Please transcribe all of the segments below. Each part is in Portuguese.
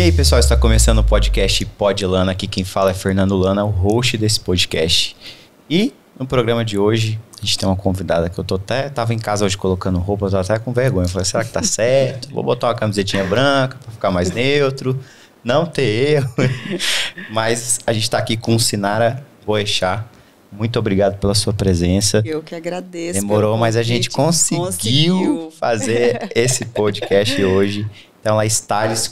aí, pessoal, está começando o podcast Pod Lana. Aqui quem fala é Fernando Lana, o host desse podcast. E no programa de hoje, a gente tem uma convidada que tava em casa hoje colocando roupa, eu tô até com vergonha. Eu falei, será que tá certo? Vou botar uma camisetinha branca para ficar mais neutro, não ter erro. Mas a gente tá aqui com Sinara Boechat. Muito obrigado pela sua presença. Eu que agradeço. Demorou, mas a gente conseguiu fazer esse podcast hoje. Então, ela é stylist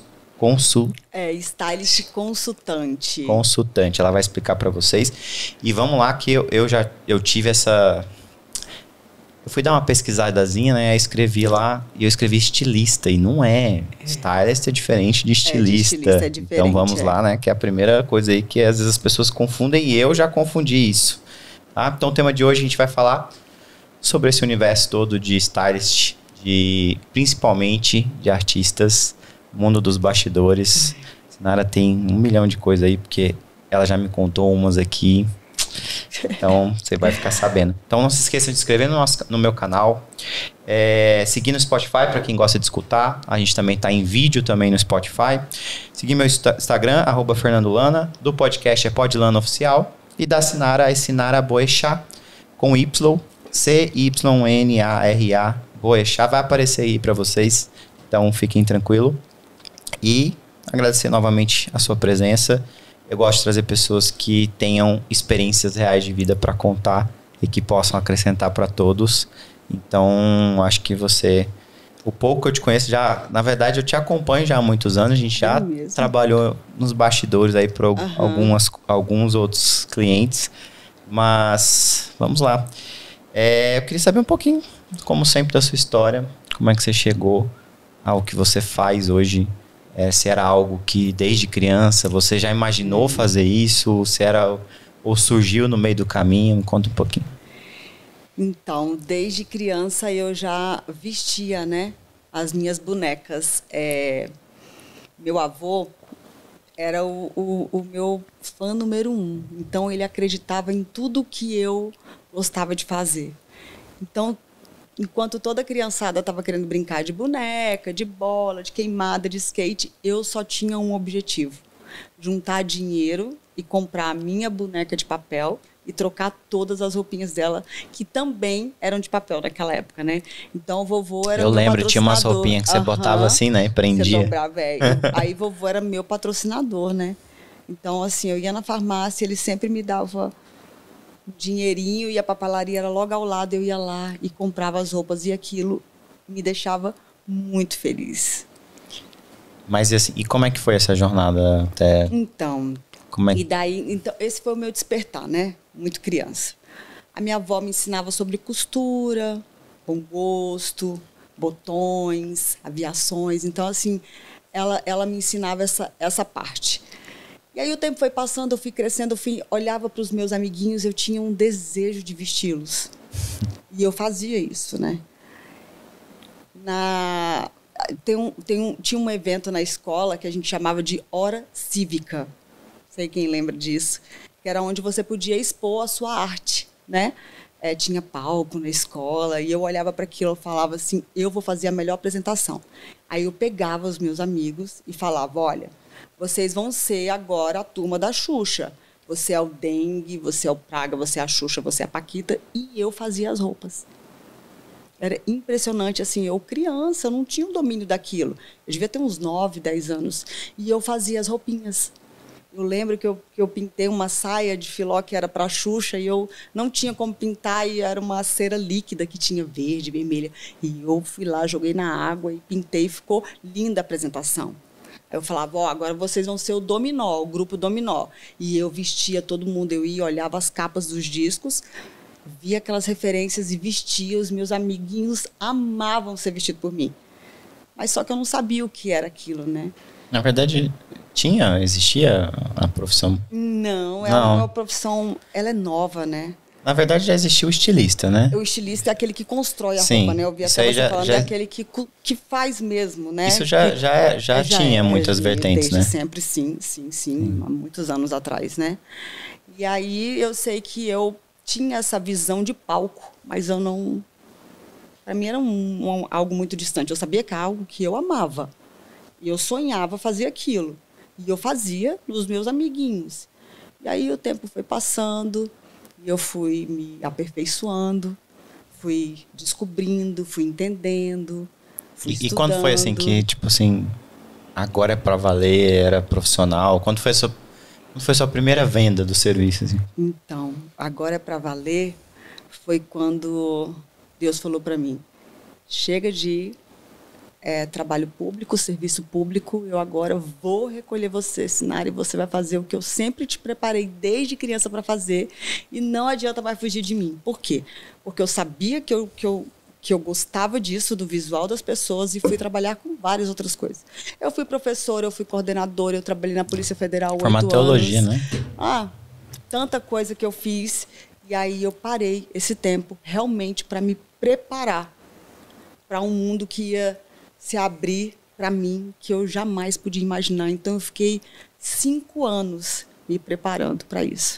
stylist consultante. Consultante. Ela vai explicar para vocês. E vamos lá que eu tive essa... Eu fui dar uma pesquisadazinha, né? Escrevi lá e eu escrevi estilista. E não é. Stylist é diferente de estilista. Estilista é diferente, então vamos lá, né? Que é a primeira coisa aí que às vezes as pessoas confundem e eu já confundi isso. Tá? Então o tema de hoje a gente vai falar sobre esse universo todo de stylist, principalmente de artistas, mundo dos bastidores. Sinara tem 1 milhão de coisas aí, porque ela já me contou umas aqui. Então, você vai ficar sabendo. Então, não se esqueça de se inscrever no meu canal. Seguir no Spotify, para quem gosta de escutar. A gente também está em vídeo também no Spotify. Seguir meu Instagram, @FernandoLana. Do podcast é Podlana Oficial. E da Sinara é Sinara Boechat, com Y, CYNARA, Boechat. Vai aparecer aí para vocês. Então, fiquem tranquilos. E agradecer novamente a sua presença. Eu gosto de trazer pessoas que tenham experiências reais de vida para contar e que possam acrescentar para todos. Então, acho que o pouco que eu te conheço já, na verdade, eu te acompanho já há muitos anos. A gente já trabalhou nos bastidores aí para alguns outros clientes. Mas, vamos lá. Eu queria saber um pouquinho, como sempre, da sua história. Como é que você chegou ao que você faz hoje? Se era algo que desde criança você já imaginou fazer isso, ou surgiu no meio do caminho? Me conta um pouquinho. Então, desde criança eu já vestia, né, as minhas bonecas. Meu avô era o meu fã número 1. Então, ele acreditava em tudo que eu gostava de fazer. Então, enquanto toda criançada estava querendo brincar de boneca, de bola, de queimada, de skate, eu só tinha um objetivo: juntar dinheiro e comprar a minha boneca de papel e trocar todas as roupinhas dela, que também eram de papel naquela época, né? Então, o vovô era meu patrocinador. Eu lembro, tinha umas roupinhas que você botava assim, né? E prendia. Você dobrava, Aí, vovô era meu patrocinador, né? Então, assim, eu ia na farmácia, ele sempre me dava dinheirinho, e a papelaria era logo ao lado, eu ia lá e comprava as roupas, e aquilo me deixava muito feliz. Mas assim, e como é que foi essa jornada até... Então, esse foi o meu despertar, né? Muito criança. A minha avó me ensinava sobre costura, bom gosto, botões, aviações. Então, assim, ela me ensinava essa parte. E aí o tempo foi passando, eu fui crescendo, olhava para os meus amiguinhos, eu tinha um desejo de vesti-los. E eu fazia isso, né? Tinha um evento na escola que a gente chamava de Hora Cívica. Não sei quem lembra disso. Que era onde você podia expor a sua arte, né? Tinha palco na escola, e eu olhava para aquilo e falava assim, eu vou fazer a melhor apresentação. Aí eu pegava os meus amigos e falava, olha, vocês vão ser agora a turma da Xuxa. Você é o Dengue, você é o Praga, você é a Xuxa, você é a Paquita. E eu fazia as roupas. Era impressionante, assim, eu criança, eu não tinha o domínio daquilo. Eu devia ter uns 9, 10 anos. E eu fazia as roupinhas. Eu lembro que eu pintei uma saia de filó que era para a Xuxa, e eu não tinha como pintar, e era uma cera líquida que tinha verde, vermelha. E eu fui lá, joguei na água e pintei, e ficou linda a apresentação. Aí eu falava, agora vocês vão ser o Dominó, o grupo Dominó. E eu vestia todo mundo, eu ia, olhava as capas dos discos, via aquelas referências e vestia. Os meus amiguinhos amavam ser vestidos por mim. Mas só que eu não sabia o que era aquilo, né? Na verdade, existia a profissão? Não, é uma profissão, ela é nova, né? Na verdade, já existiu o estilista, né? O estilista é aquele que constrói a roupa, né? Eu vi até você falando, é aquele que faz mesmo, né? Isso já tinha muitas vertentes, desde né? Sempre, sim. Há muitos anos atrás, né? E aí eu sei que eu tinha essa visão de palco, mas eu não... Para mim era algo muito distante. Eu sabia que era algo que eu amava. E eu sonhava fazer aquilo. E eu fazia nos meus amiguinhos. E aí o tempo foi passando, e eu fui me aperfeiçoando, fui descobrindo, fui entendendo, fui estudando. E quando foi assim que, tipo assim, agora é pra valer, era profissional? Quando foi a sua primeira venda do serviço? Assim? Então, agora é pra valer, foi quando Deus falou pra mim, chega de trabalho público, serviço público, eu agora vou recolher você, Sinara, e você vai fazer o que eu sempre te preparei desde criança para fazer e não adianta mais fugir de mim. Por quê? Porque eu sabia que eu gostava disso, do visual das pessoas, e fui trabalhar com várias outras coisas. Eu fui professora, eu fui coordenadora, eu trabalhei na Polícia Federal 8 anos. Teologia, né? Tanta coisa que eu fiz, e aí eu parei esse tempo realmente para me preparar para um mundo que ia se abrir para mim, que eu jamais podia imaginar. Então, eu fiquei 5 anos me preparando para isso.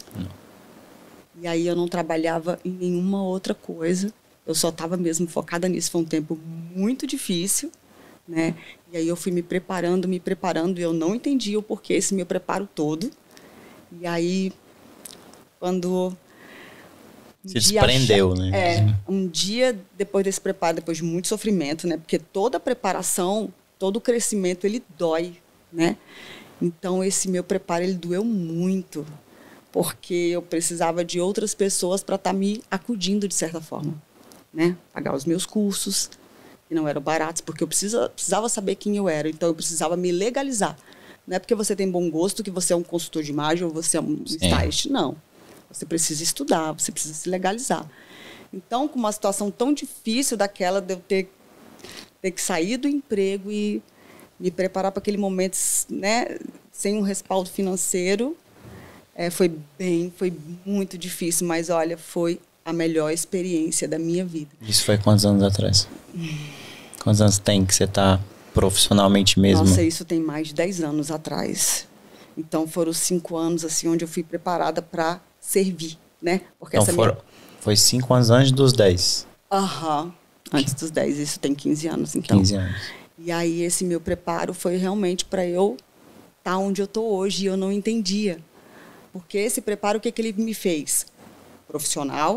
E aí eu não trabalhava em nenhuma outra coisa. Eu só estava mesmo focada nisso. Foi um tempo muito difícil, né? E aí eu fui me preparando, e eu não entendia o porquê esse meu preparo todo. E aí, quando... Se desprendeu, né? Um dia depois desse preparo, depois de muito sofrimento, né? Porque toda preparação, todo crescimento, ele dói, né? Então, esse meu preparo, ele doeu muito, porque eu precisava de outras pessoas para estar me acudindo, de certa forma, né? Pagar os meus cursos, que não eram baratos, porque eu precisava saber quem eu era, então eu precisava me legalizar. Não é porque você tem bom gosto que você é um consultor de imagem ou você é um stylist, não. Você precisa estudar, você precisa se legalizar. Então, com uma situação tão difícil daquela de eu ter que sair do emprego e me preparar para aquele momento, né, sem um respaldo financeiro, foi muito difícil, mas, olha, foi a melhor experiência da minha vida. Isso foi quantos anos atrás? Quantos anos tem que você está profissionalmente mesmo? Nossa, isso tem mais de 10 anos atrás. Então, foram 5 anos, assim, onde eu fui preparada para servir, né? Porque então, foi 5 anos antes dos 10? Antes dos 10, isso tem 15 anos, então. 15 anos. E aí, esse meu preparo foi realmente para eu estar onde eu estou hoje, e eu não entendia. Porque esse preparo, o que ele me fez? Profissional,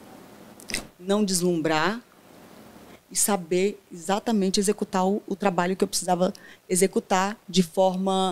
não deslumbrar e saber exatamente executar o trabalho que eu precisava executar de forma...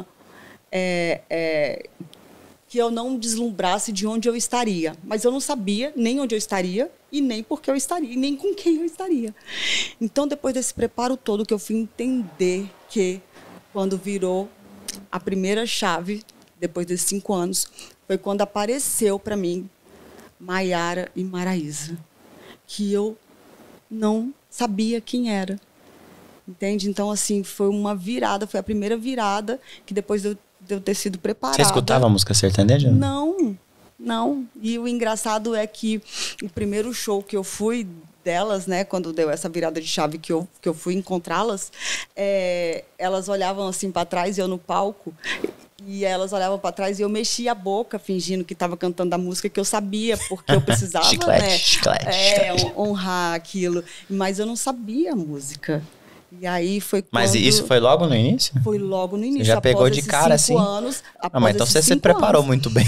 que eu não deslumbrasse de onde eu estaria. Mas eu não sabia nem onde eu estaria e nem por que eu estaria, e nem com quem eu estaria. Então, depois desse preparo todo, que eu fui entender que, quando virou a primeira chave, depois desses 5 anos, foi quando apareceu para mim Maiara e Maraísa, que eu não sabia quem era. Entende? Então, assim, foi uma virada, foi a primeira virada que depois de eu ter sido preparada. Você escutava a música sertaneja? Não. E o engraçado é que o primeiro show que eu fui delas, né, quando deu essa virada de chave que eu fui encontrá-las, elas olhavam assim para trás, eu no palco, e elas olhavam para trás e eu mexia a boca fingindo que estava cantando a música que eu sabia, porque eu precisava, chiclete. Honrar aquilo, mas eu não sabia a música. E aí foi quando... Mas isso foi logo no início? Foi logo no início. Você já pegou de cara, assim? Anos, mas então você se preparou muito bem.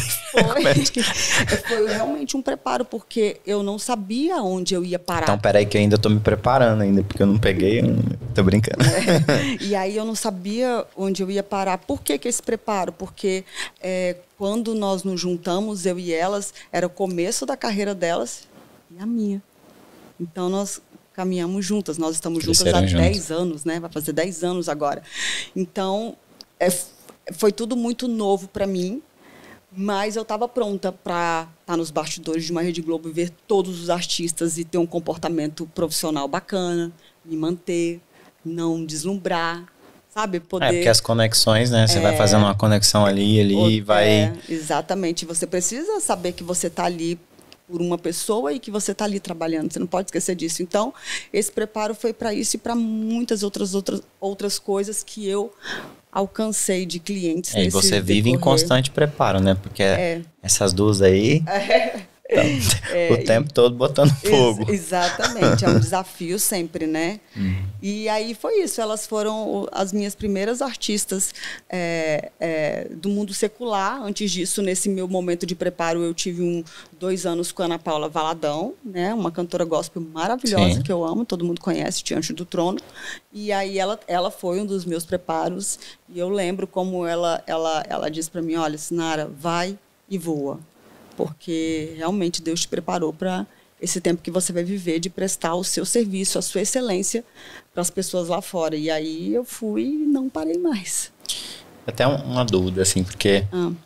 Foi realmente um preparo, porque eu não sabia onde eu ia parar. Então, peraí que eu ainda tô me preparando ainda, porque eu não peguei, tô brincando. E aí eu não sabia onde eu ia parar. Por que esse preparo? Porque quando nós nos juntamos, eu e elas, era o começo da carreira delas e a minha. Então, nós caminhamos juntas. Nós estamos juntas há 10 anos, né? Vai fazer 10 anos agora. Então, foi tudo muito novo para mim, mas eu estava pronta para estar nos bastidores de uma Rede Globo e ver todos os artistas e ter um comportamento profissional bacana, me manter, não deslumbrar, sabe? Poder... porque as conexões, né? Você vai fazendo uma conexão ali e vai... Exatamente. Você precisa saber que você está ali por uma pessoa e que você está ali trabalhando. Você não pode esquecer disso. Então, esse preparo foi para isso e para muitas outras coisas que eu alcancei de clientes. E você vive em constante preparo, né? Porque essas duas aí... O tempo todo botando fogo. Exatamente, é um desafio sempre, né? E aí foi isso, elas foram as minhas primeiras artistas do mundo secular. Antes disso, nesse meu momento de preparo, eu tive 2 anos com a Ana Paula Valadão, né? Uma cantora gospel maravilhosa. Sim. Que eu amo, todo mundo conhece, Diante do Trono. E aí ela foi um dos meus preparos, e eu lembro como ela disse para mim, olha, Sinara, vai e voa, porque realmente Deus te preparou para esse tempo que você vai viver, de prestar o seu serviço, a sua excelência para as pessoas lá fora. E aí eu fui e não parei mais. Até uma dúvida, assim, porque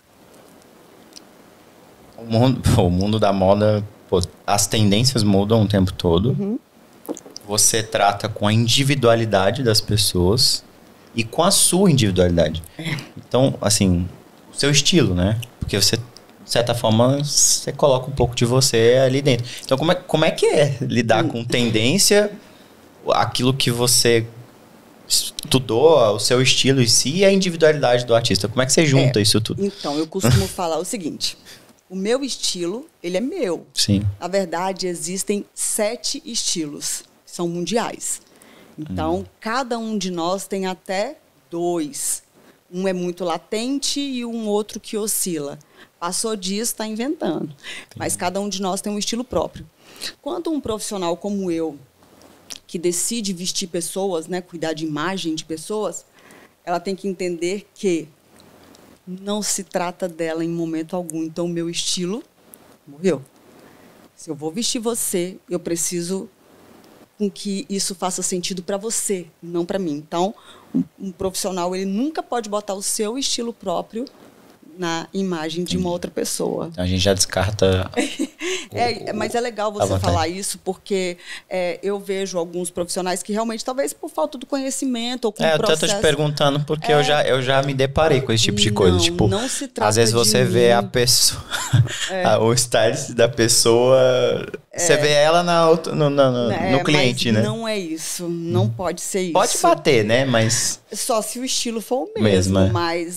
o mundo da moda, pô, as tendências mudam o tempo todo. Você trata com a individualidade das pessoas e com a sua individualidade. Então, assim, o seu estilo, né? Porque você, de certa forma, você coloca um pouco de você ali dentro. Então, como é que é lidar com tendência, aquilo que você estudou, o seu estilo em si e a individualidade do artista? Como é que você junta isso tudo? Então, eu costumo falar o seguinte, o meu estilo, ele é meu. Sim. Na verdade, existem 7 estilos, que são mundiais. Então, cada um de nós tem até 2. Um é muito latente e um outro que oscila. Passou disso, está inventando. Sim. Mas cada um de nós tem um estilo próprio. Quando um profissional como eu, que decide vestir pessoas, né, cuidar de imagem de pessoas, ela tem que entender que não se trata dela em momento algum. Então, o meu estilo morreu. Se eu vou vestir você, eu preciso com que isso faça sentido para você, não para mim. Então, um profissional, ele nunca pode botar o seu estilo próprio na imagem de uma outra pessoa. Então, a gente já descarta... Mas é legal você falar isso, porque eu vejo alguns profissionais que realmente, talvez por falta do conhecimento ou com o processo... Eu tô te perguntando porque eu já me deparei com esse tipo de coisa. Tipo, não se trata às vezes você vê a pessoa, o stylist da pessoa, você vê ela no cliente, mas né? Não é isso, não pode ser isso. Pode bater, né? Mas... Só se o estilo for o mesmo. Mas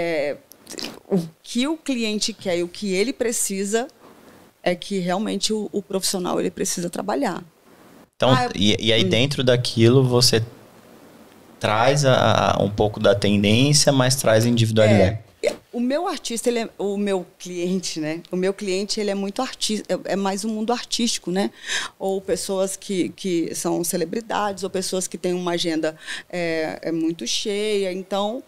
o que o cliente quer e o que ele precisa é que realmente o profissional ele precisa trabalhar. Então, e aí dentro daquilo você traz um pouco da tendência, mas traz individualidade. O meu artista, o meu cliente, né? O meu cliente, ele é muito artista, é mais um mundo artístico, né? Ou pessoas que são celebridades, ou pessoas que têm uma agenda muito cheia. Então,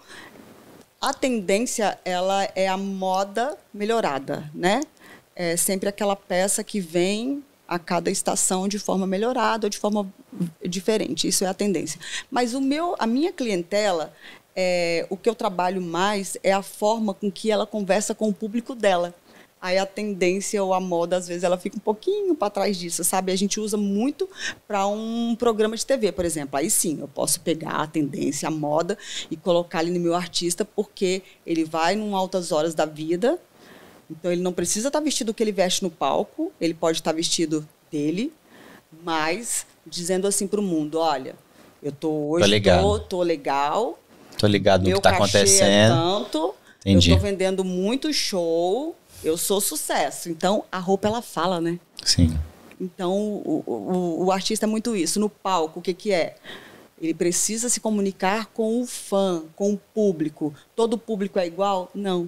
a tendência, ela é a moda melhorada, né? É sempre aquela peça que vem a cada estação de forma melhorada ou de forma diferente. Isso é a tendência. Mas a minha clientela, o que eu trabalho mais é a forma com que ela conversa com o público dela. Aí a tendência ou a moda, às vezes, ela fica um pouquinho para trás disso, sabe? A gente usa muito para um programa de TV, por exemplo. Aí sim, eu posso pegar a tendência, a moda e colocar ali no meu artista, porque ele vai em altas horas da vida. Então, ele não precisa estar vestido o que ele veste no palco, ele pode estar vestido dele, mas dizendo assim para o mundo, olha, eu tô legal, tô ligado no que está acontecendo. Tanto, entendi. Eu estou vendendo muito show, eu sou sucesso. Então, a roupa, ela fala, né? Sim. Então, o artista é muito isso. No palco, o que é? Ele precisa se comunicar com o fã, com o público. Todo público é igual? Não.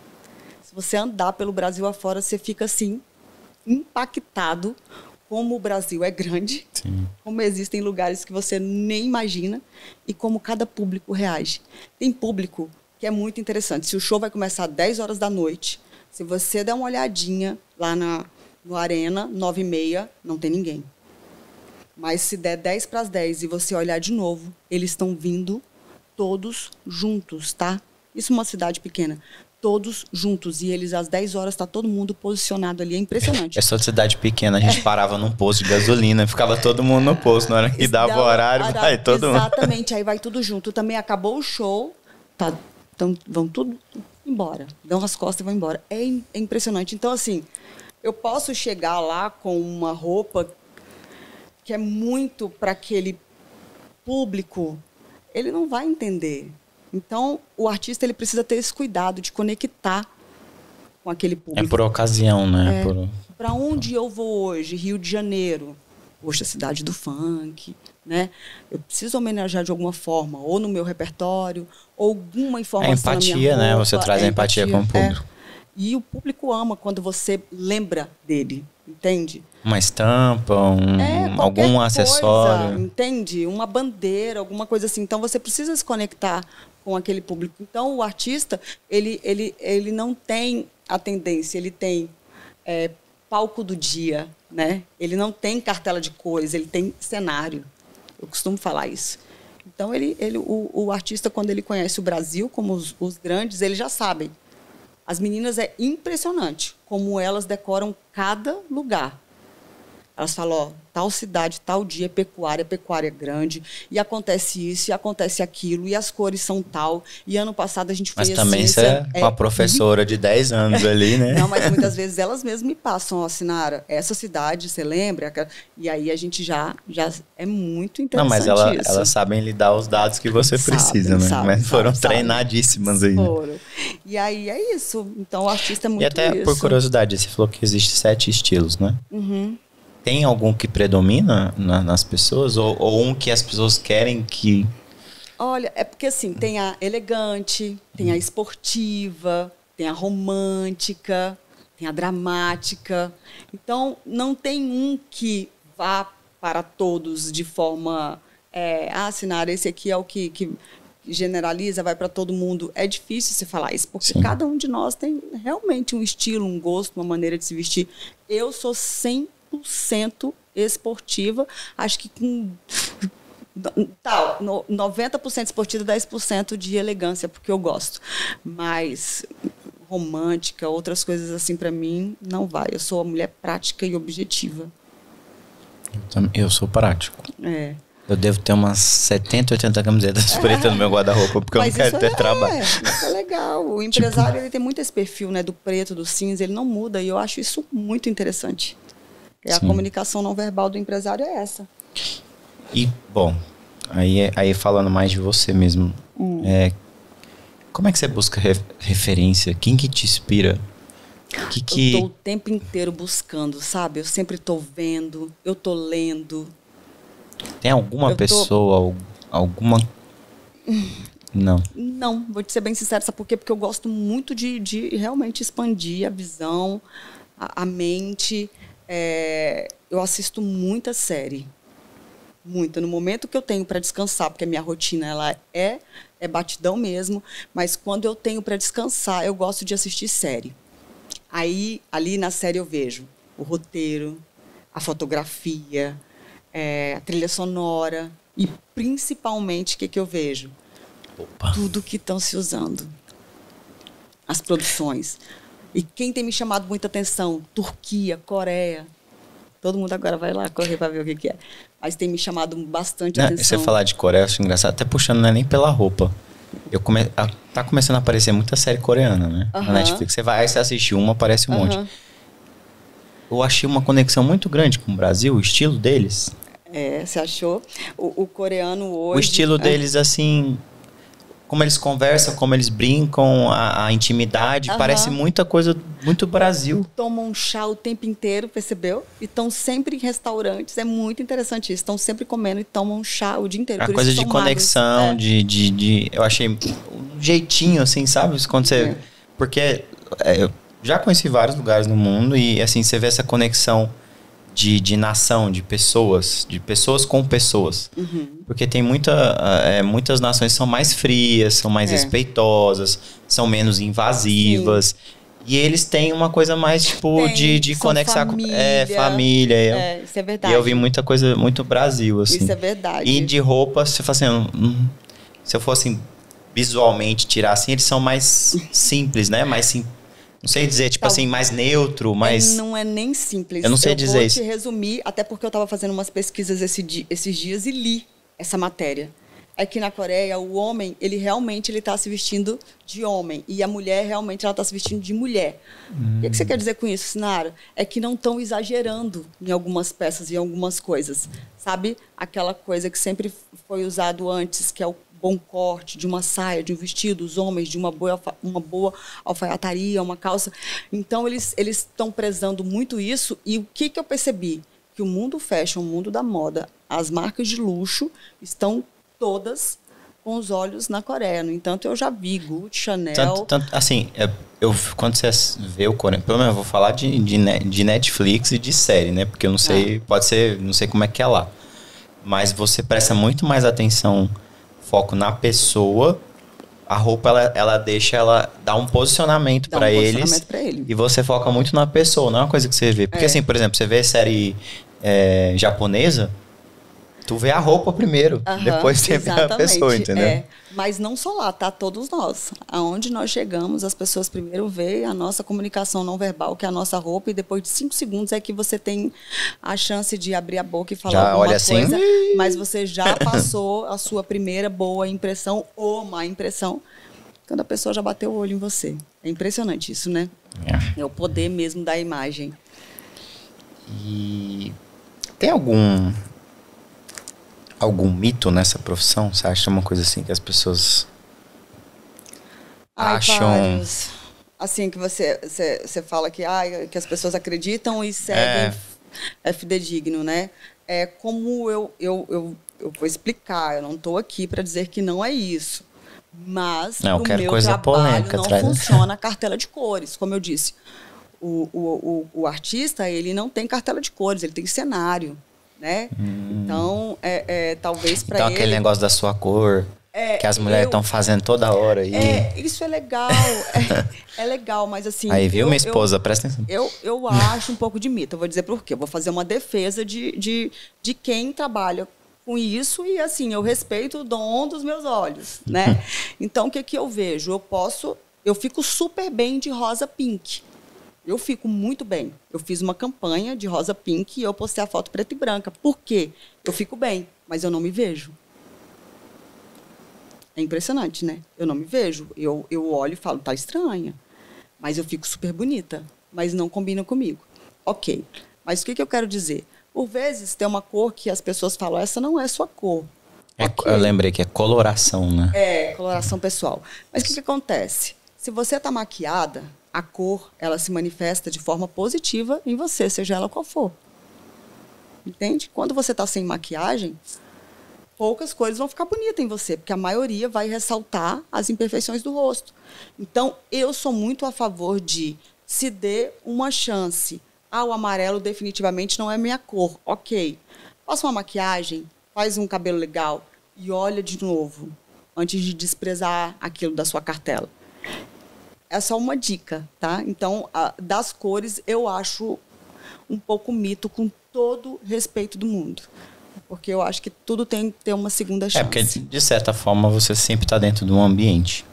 Se você andar pelo Brasil afora, você fica assim, impactado como o Brasil é grande, sim, como existem lugares que você nem imagina e como cada público reage. Tem público que é muito interessante. Se o show vai começar às 10 horas da noite, se você der uma olhadinha lá no Arena, 9h30, não tem ninguém. Mas se der 10 para as 10 e você olhar de novo, eles estão vindo todos juntos, tá? Isso é uma cidade pequena. Todos juntos. E eles, às 10 horas, está todo mundo posicionado ali. É impressionante. Essa cidade pequena, a gente parava num posto de gasolina, ficava todo mundo no posto. Na hora que dava o horário, vai todo mundo. Exatamente, aí vai tudo junto. Também acabou o show, então vão tudo embora. Dão as costas e vão embora. É impressionante. Então, assim, eu posso chegar lá com uma roupa que é muito para aquele público, ele não vai entender. Então, o artista ele precisa ter esse cuidado de conectar com aquele público. É por ocasião, né? Para onde eu vou hoje? Rio de Janeiro. Poxa, cidade do funk, né? Eu preciso homenagear de alguma forma, ou no meu repertório, ou alguma informação empatia, na minha roupa. né? Você traz a empatia com o público. E o público ama quando você lembra dele, entende? Uma estampa, algum acessório. Coisa, entende? Uma bandeira, alguma coisa assim. Então, você precisa se conectar com aquele público. Então, o artista, ele não tem a tendência, ele tem palco do dia, né? Ele não tem cartela de cores, ele tem cenário. Eu costumo falar isso. Então, o artista, quando ele conhece o Brasil, como os grandes, eles já sabem. As meninas é impressionante como elas decoram cada lugar. Elas falam, ó, tal cidade, tal dia é pecuária grande, e acontece isso, e acontece aquilo, e as cores são tal, e ano passado a gente fez assim. Mas também você é uma professora de 10 anos ali, né? Não, mas muitas vezes elas mesmas me passam, ó, Sinara, essa cidade, você lembra? E aí a gente já é muito interessante. Não, mas elas sabem lhe dar os dados que você precisa, né? Mas foram treinadíssimas aí. Foram. E aí é isso. Então o artista é muito isso. E até por curiosidade, você falou que existe 7 estilos, né? Uhum. Tem algum que predomina nas pessoas? Ou um que as pessoas querem que... Olha, é porque assim, tem a elegante, tem a esportiva, tem a romântica, tem a dramática. Então, não tem um que vá para todos de forma... Sinara, esse aqui é o que generaliza, vai para todo mundo. É difícil você falar isso, porque Sim. cada um de nós tem realmente um estilo, um gosto, uma maneira de se vestir. Eu sou 100% esportiva, acho que com 90% esportiva, 10% de elegância, porque eu gosto. Mas romântica, outras coisas assim, para mim, não vai. Eu sou uma mulher prática e objetiva. Eu sou prático. Eu devo ter umas 70, 80 camisetas pretas no meu guarda-roupa, porque mas eu não quero ter trabalho. Isso é legal. O empresário ele tem muito esse perfil, né, do preto, do cinza, ele não muda, e eu acho isso muito interessante. A comunicação não verbal do empresário é essa. E, bom, aí falando mais de você mesmo, como é que você busca referência? Quem que te inspira? Eu estou o tempo inteiro buscando, sabe? Eu sempre estou vendo, eu estou lendo. Tem alguma pessoa, alguma... Não. Não, vou te ser bem sincera, sabe por quê? Porque eu gosto muito de realmente expandir a visão, a mente... eu assisto muita série, muita. No momento que eu tenho para descansar, porque a minha rotina ela é batidão mesmo, mas quando eu tenho para descansar, eu gosto de assistir série. Aí, ali na série eu vejo o roteiro, a fotografia, a trilha sonora e, principalmente, o que eu vejo? Opa. Tudo que estão se usando. As produções. E quem tem me chamado muita atenção? Turquia, Coreia. Todo mundo agora vai lá correr para ver o que é. Mas tem me chamado bastante atenção. Você falar de Coreia, eu acho engraçado. Até puxando, não é nem pela roupa. Tá começando a aparecer muita série coreana, né? Na Netflix. Você vai, aí você assiste uma, aparece um monte. Eu achei uma conexão muito grande com o Brasil, o estilo deles. Você achou? O coreano hoje... O estilo deles, assim... Como eles conversam, como eles brincam, a intimidade, parece muita coisa, muito Brasil. Tomam um chá o tempo inteiro, percebeu? E estão sempre em restaurantes, é muito interessante isso. Estão sempre comendo e tomam um chá o dia inteiro. A coisa de conexão, eu achei um jeitinho, assim, sabe? Quando você... Porque eu já conheci vários lugares no mundo e, assim, você vê essa conexão de nação, de pessoas com pessoas. Porque tem muitas nações que são mais frias, são mais respeitosas, são menos invasivas. Sim. E eles têm uma coisa mais, tipo, de conexar com... família. Isso é verdade. E eu vi muita coisa, muito Brasil, assim. Isso é verdade. E de roupa, você fala assim, se eu fosse visualmente tirar assim, eles são mais simples, né? Mais simples. Não sei dizer, tipo assim, mais neutro, mais... Não é nem simples. Eu não sei dizer isso. Eu vou te resumir, até porque eu estava fazendo umas pesquisas esses dias e li essa matéria. É que na Coreia, o homem, ele realmente está se vestindo de homem. E a mulher, realmente, ela está se vestindo de mulher. O que você quer dizer com isso, Sinara? É que não estão exagerando em algumas peças e em algumas coisas. Sabe? Aquela coisa que sempre foi usado antes, que é o bom corte, de uma saia, de um vestido, os homens de uma boa alfaiataria, uma calça. Então, eles estão prezando muito isso. E o que eu percebi? Que o mundo fashion, o mundo da moda, as marcas de luxo estão todas com os olhos na Coreia. No entanto, eu já vi Gucci, Chanel... Assim, quando você vê o coreano... Pelo menos eu vou falar de Netflix e de série, né? Porque eu não sei, pode ser... Não sei como é que é lá. Mas você presta muito mais atenção, foco na pessoa. A roupa, ela dá um posicionamento para eles. E você foca muito na pessoa, não é uma coisa que você vê. Porque assim, por exemplo, você vê série japonesa, tu vê a roupa primeiro, depois você vê a pessoa, entendeu? Mas não só lá, tá? Todos nós. Aonde nós chegamos, as pessoas primeiro veem a nossa comunicação não verbal, que é a nossa roupa, e depois de 5 segundos é que você tem a chance de abrir a boca e falar já alguma olha coisa. Assim, mas você já passou a sua primeira boa impressão ou má impressão quando a pessoa já bateu o olho em você. É impressionante isso, né? É o poder mesmo da imagem. E tem algum mito nessa profissão? Você acha uma coisa assim que as pessoas acham? Vários. Assim, que você fala que as pessoas acreditam e seguem, é fidedigno, né? Como eu vou explicar, eu não estou aqui para dizer que não é isso. Mas o meu trabalho não funciona a cartela de cores. Como eu disse, o artista, ele não tem cartela de cores, ele tem cenário. Né? Então, talvez para ele... Então, aquele negócio da sua cor, que as mulheres estão fazendo toda hora. Isso é legal, é legal, mas assim... Aí, viu, minha esposa, presta atenção. Eu acho um pouco de mito, eu vou dizer por quê. Eu vou fazer uma defesa de quem trabalha com isso e, assim, eu respeito o dom dos meus olhos, né? Então, o que eu vejo? Eu fico super bem de rosa pink. Eu fico muito bem. Eu fiz uma campanha de rosa pink e eu postei a foto preta e branca. Por quê? Eu fico bem, mas eu não me vejo. É impressionante, né? Eu não me vejo. Eu olho e falo, tá estranha. Mas eu fico super bonita. Mas não combina comigo. Ok. Mas o que eu quero dizer? Por vezes tem uma cor que as pessoas falam, essa não é sua cor. Okay. Eu lembrei que é coloração, né? Coloração pessoal. Mas o que acontece? Se você tá maquiada... A cor, ela se manifesta de forma positiva em você, seja ela qual for. Entende? Quando você está sem maquiagem, poucas cores vão ficar bonitas em você, porque a maioria vai ressaltar as imperfeições do rosto. Então, eu sou muito a favor de se dê uma chance. O amarelo definitivamente não é minha cor. Ok. Passa uma maquiagem, faz um cabelo legal e olha de novo, antes de desprezar aquilo da sua cartela. É só uma dica, tá? Então, das cores, eu acho um pouco mito, com todo respeito do mundo. Porque eu acho que tudo tem que ter uma segunda chance. Porque, de certa forma, você sempre está dentro de um ambiente.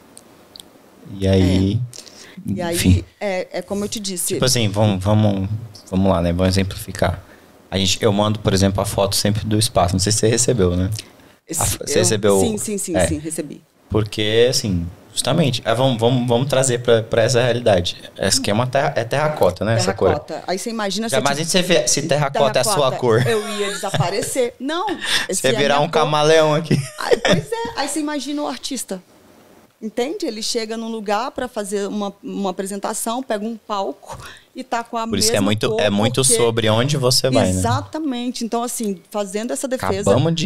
E aí... E aí, enfim, como eu te disse... Tipo assim, vamos lá, né? Vamos exemplificar. Eu mando, por exemplo, a foto sempre do espaço. Não sei se você recebeu, né? Você recebeu... Sim, recebi. Porque, assim... Justamente. Vamos trazer para essa realidade. Esse esquema é terracota, né? Terracota. Essa cor. Aí você imagina... se terracota é a sua cor. Eu ia desaparecer. Não. Você virar um camaleão aqui. Pois é. Aí você imagina o artista. Entende? Ele chega num lugar para fazer uma apresentação, pega um palco e tá com a mesma cor. Por isso que é muito sobre onde você vai, exatamente. Né? Então, assim, fazendo essa defesa...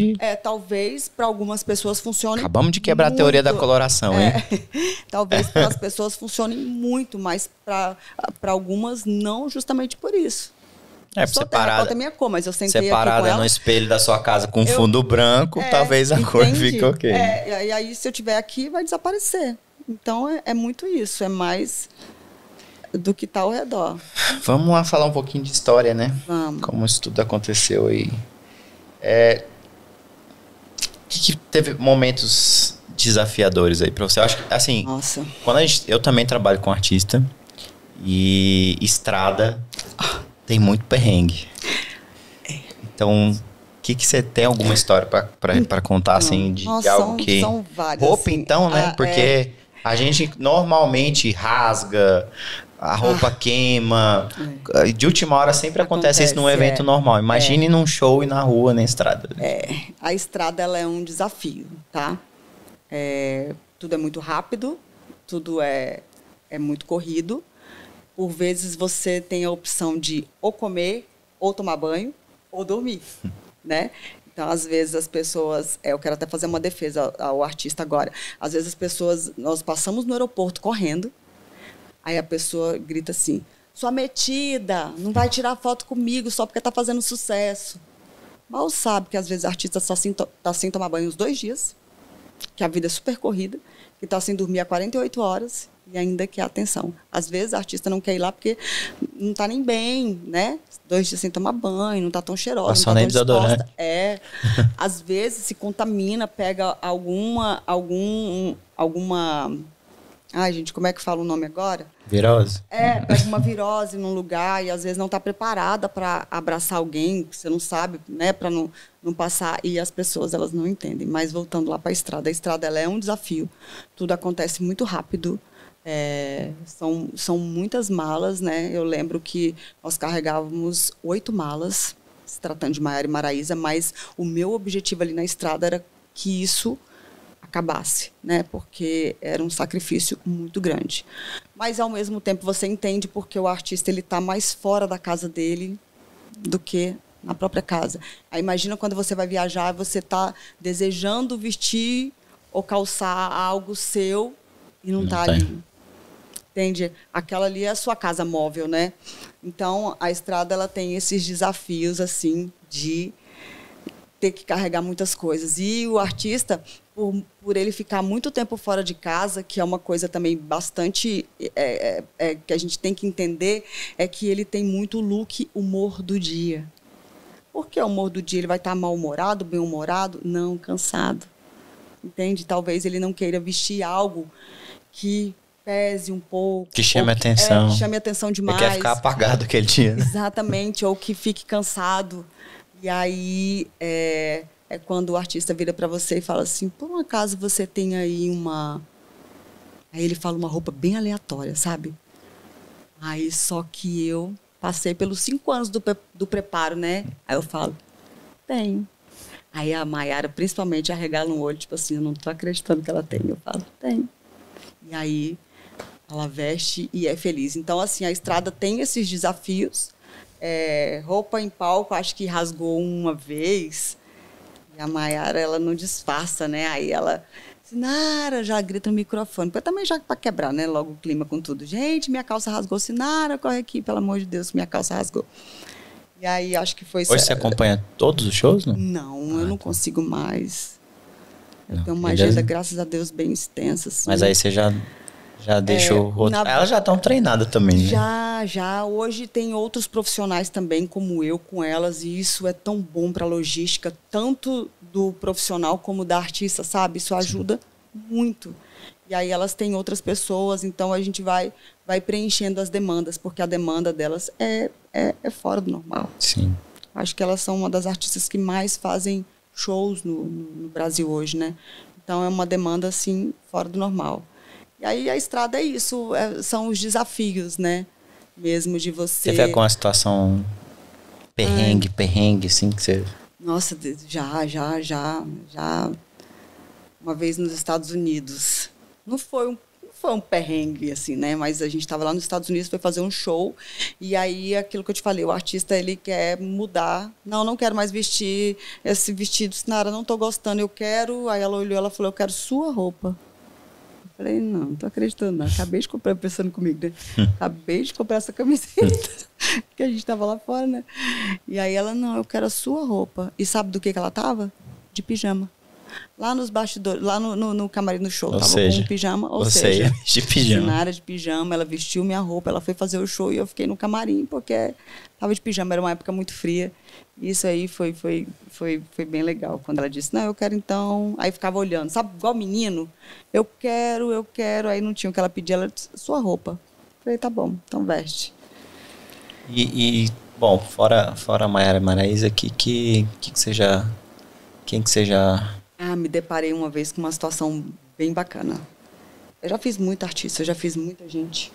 talvez para algumas pessoas funcione... Acabamos de quebrar muito, a teoria da coloração, hein? Talvez para as pessoas funcione muito, mas para algumas não, justamente por isso. Separada é minha cor, mas eu sentei separada aqui com ela, no espelho da sua casa com fundo branco, talvez a cor fique ok. E aí, se eu estiver aqui, vai desaparecer. Então, é muito isso. É mais do que está ao redor. Vamos lá falar um pouquinho de história, né? Vamos. Como isso tudo aconteceu aí. Que teve momentos desafiadores aí para você? Eu acho que, assim, nossa, eu também trabalho com artista e estrada... Tem muito perrengue. Então, o que você tem alguma história para contar, assim, de algo que... São várias. Roupa, assim, então, né? Porque a gente normalmente rasga, a roupa queima. De última hora sempre acontece isso num evento normal. Imagine num show e na rua, na estrada. A estrada, ela é um desafio, tá? Tudo é muito rápido, tudo é muito corrido. Por vezes você tem a opção de ou comer, ou tomar banho, ou dormir, né? Então, às vezes, as pessoas... eu quero até fazer uma defesa ao artista agora. Às vezes, nós passamos no aeroporto correndo, aí a pessoa grita assim, sua metida, não vai tirar foto comigo só porque está fazendo sucesso. Mal sabe que, às vezes, o artista está sem tomar banho uns 2 dias, que a vida é super corrida, que está sem dormir há 48 horas e ainda quer atenção. Às vezes, o artista não quer ir lá porque não está nem bem, né? 2 dias sem tomar banho, não está tão cheirosa, passou não nem está tão disposta. desodorante. Às vezes, se contamina, pega alguma... Ai, gente, como é que fala o nome agora? Virose. Pega uma virose num lugar e às vezes não está preparada para abraçar alguém que você não sabe, né? Para não passar. E as pessoas, elas não entendem. Mas voltando lá para a estrada, ela é um desafio. Tudo acontece muito rápido. São muitas malas, né? Eu lembro que nós carregávamos 8 malas, se tratando de Maiara e Maraísa, mas o meu objetivo ali na estrada era que isso acabasse, né? Porque era um sacrifício muito grande. Mas, ao mesmo tempo, você entende porque o artista ele está mais fora da casa dele do que na própria casa. Aí, imagina quando você vai viajar, você está desejando vestir ou calçar algo seu e não está ali. Entende? Aquela ali é a sua casa móvel, né? Então, a estrada ela tem esses desafios, assim, de ter que carregar muitas coisas. E o artista, por ele ficar muito tempo fora de casa, que é uma coisa também bastante... que a gente tem que entender, é que ele tem muito look humor do dia. Por que o humor do dia? Ele vai estar mal-humorado, bem-humorado? Não, cansado. Entende? Talvez ele não queira vestir algo que pese um pouco. Que chame atenção. Que chame atenção demais. Ele quer ficar apagado aquele dia. Né? Exatamente, ou que fique cansado. E aí é quando o artista vira para você e fala assim, por um acaso você tem aí uma... Aí ele fala uma roupa bem aleatória, sabe? Aí só que eu passei pelos 5 anos do preparo, né? Aí eu falo, tenho. Aí a Maiara, principalmente, arregala um olho, tipo assim, eu não tô acreditando que ela tem. Eu falo, tenho. E aí ela veste e é feliz. Então, assim, a estrada tem esses desafios. Roupa em palco, acho que rasgou uma vez. E a Maiara, ela não disfarça, né? Aí ela, Sinara, já grita no microfone. Porque também já para quebrar, né? Logo o clima com tudo. Gente, minha calça rasgou. Sinara, corre aqui, pelo amor de Deus, minha calça rasgou. E aí, acho que foi... Hoje você acompanha todos os shows, não? Não, eu não consigo mais. Eu tenho uma agenda, graças a Deus, bem extensa. Assim. Mas aí você já deixou... Elas já estão treinadas também, né? Já. Hoje tem outros profissionais também, como eu, com elas. E isso é tão bom para a logística, tanto do profissional como da artista, sabe? Isso ajuda muito. E aí elas têm outras pessoas, então a gente vai preenchendo as demandas, porque a demanda delas é fora do normal. Sim. Acho que elas são uma das artistas que mais fazem shows no Brasil hoje, né? Então é uma demanda, assim, fora do normal. E aí a estrada é isso, são os desafios, né? Mesmo de você... Teve alguma situação perrengue, assim, que você... Nossa, já. Uma vez nos Estados Unidos. Não foi um perrengue, assim, né? Mas a gente estava lá nos Estados Unidos, foi fazer um show. E aí, aquilo que eu te falei, o artista, ele quer mudar. Não quero mais vestir esse vestido. Sinara, não estou gostando, eu quero... Aí ela olhou, ela falou, eu quero sua roupa. Eu falei, não tô acreditando, não. Acabei de comprar, pensando comigo, né? Acabei de comprar essa camiseta, que a gente estava lá fora, né? E aí ela, não, eu quero a sua roupa. E sabe do que ela tava? De pijama. Lá nos bastidores, lá no camarim do show, tava com um pijama. Ou seja, de pijama. Sinara de pijama, ela vestiu minha roupa, ela foi fazer o show e eu fiquei no camarim, porque tava de pijama, era uma época muito fria. Isso aí foi bem legal. Quando ela disse, não, eu quero então... Aí ficava olhando, sabe, igual menino? Eu quero. Aí não tinha o que ela pedia, ela disse, sua roupa. Falei, tá bom, então veste. Bom, fora a Maiara e Maraísa, quem que você já... Me deparei uma vez com uma situação bem bacana. Eu já fiz muito artista, eu já fiz muita gente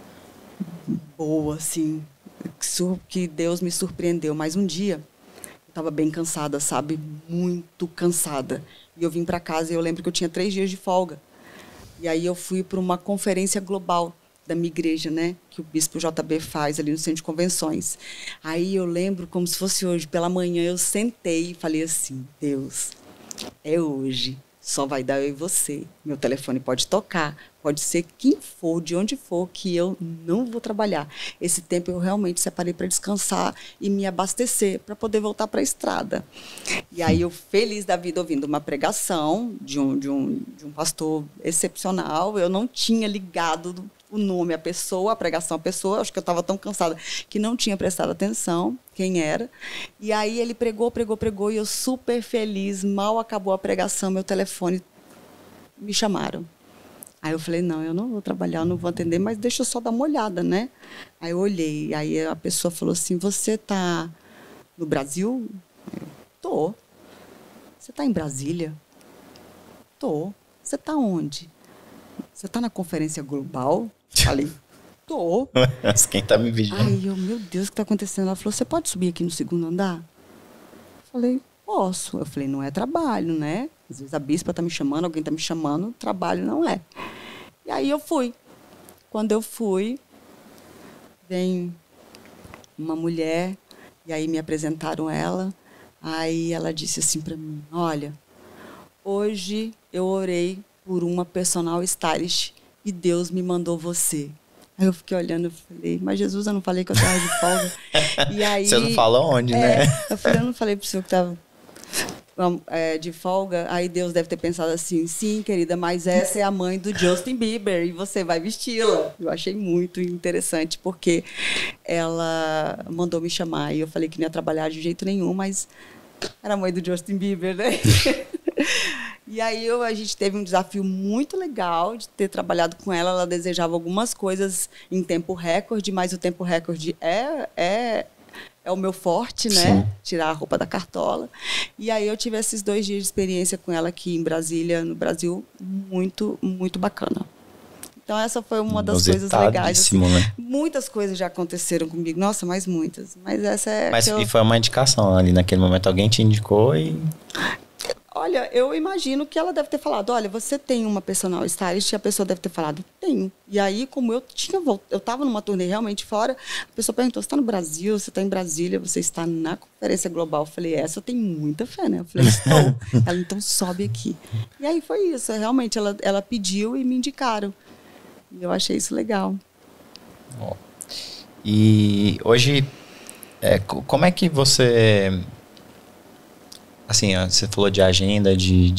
boa, assim, que Deus me surpreendeu. Mas um dia, tava bem cansada, sabe? Muito cansada. E eu vim para casa e eu lembro que eu tinha 3 dias de folga. E aí eu fui para uma conferência global da minha igreja, né? Que o Bispo JB faz ali no Centro de Convenções. Aí eu lembro como se fosse hoje. Pela manhã eu sentei e falei assim, Deus, é hoje. Só vai dar eu e você. Meu telefone pode tocar, pode ser quem for, de onde for, que eu não vou trabalhar. Esse tempo eu realmente separei para descansar e me abastecer, para poder voltar para a estrada. E aí eu, feliz da vida, ouvindo uma pregação de um pastor excepcional, eu não tinha ligado o nome, a pessoa, a pregação, a pessoa, acho que eu estava tão cansada que não tinha prestado atenção quem era. E aí ele pregou, e eu super feliz, mal acabou a pregação, meu telefone, me chamaram. Aí eu falei, não, eu não vou trabalhar, eu não vou atender, mas deixa eu só dar uma olhada, né? Aí eu olhei, aí a pessoa falou assim, você está no Brasil? Eu, tô. Você está em Brasília? Tô. Você está onde? Você está na conferência global? Falei, tô. Mas quem tá me vigiando? Aí eu, meu Deus, o que está acontecendo? Ela falou, você pode subir aqui no 2º andar? Falei, posso. Eu falei, não é trabalho, né? Às vezes a bispa está me chamando, alguém está me chamando, trabalho não é. E aí eu fui. Quando eu fui, vem uma mulher, e aí me apresentaram ela. Aí ela disse assim para mim, olha, hoje eu orei por uma personal stylist e Deus me mandou você. Aí eu fiquei olhando e falei, mas Jesus, eu não falei que eu estava de folga. E aí, você não falou onde, né? Eu falei, eu não falei para o senhor que estava de folga. Aí Deus deve ter pensado assim, sim, querida, mas essa é a mãe do Justin Bieber e você vai vesti-la. Eu achei muito interessante, porque ela mandou me chamar e eu falei que não ia trabalhar de jeito nenhum, mas era a mãe do Justin Bieber, né? E aí a gente teve um desafio muito legal de ter trabalhado com ela. Ela desejava algumas coisas em tempo recorde, mas o tempo recorde é o meu forte, né? Sim. Tirar a roupa da cartola. E aí eu tive esses 2 dias de experiência com ela aqui em Brasília, no Brasil, muito, muito bacana. Então essa foi uma das coisas legais. Assim. Né? Muitas coisas já aconteceram comigo. Nossa, mas muitas. Mas essa é... Mas e foi uma indicação ali naquele momento? Alguém te indicou e... Olha, eu imagino que ela deve ter falado, olha, você tem uma personal stylist? E a pessoa deve ter falado, tenho. E aí, como eu estava numa turnê realmente fora, a pessoa perguntou, você está no Brasil, você está em Brasília, você está na conferência global? Eu falei, essa eu tenho muita fé, né? Eu falei, estou. Ela, então sobe aqui. E aí foi isso, realmente, ela pediu e me indicaram. E eu achei isso legal. Oh. E hoje, como é que você... Assim, você falou de agenda,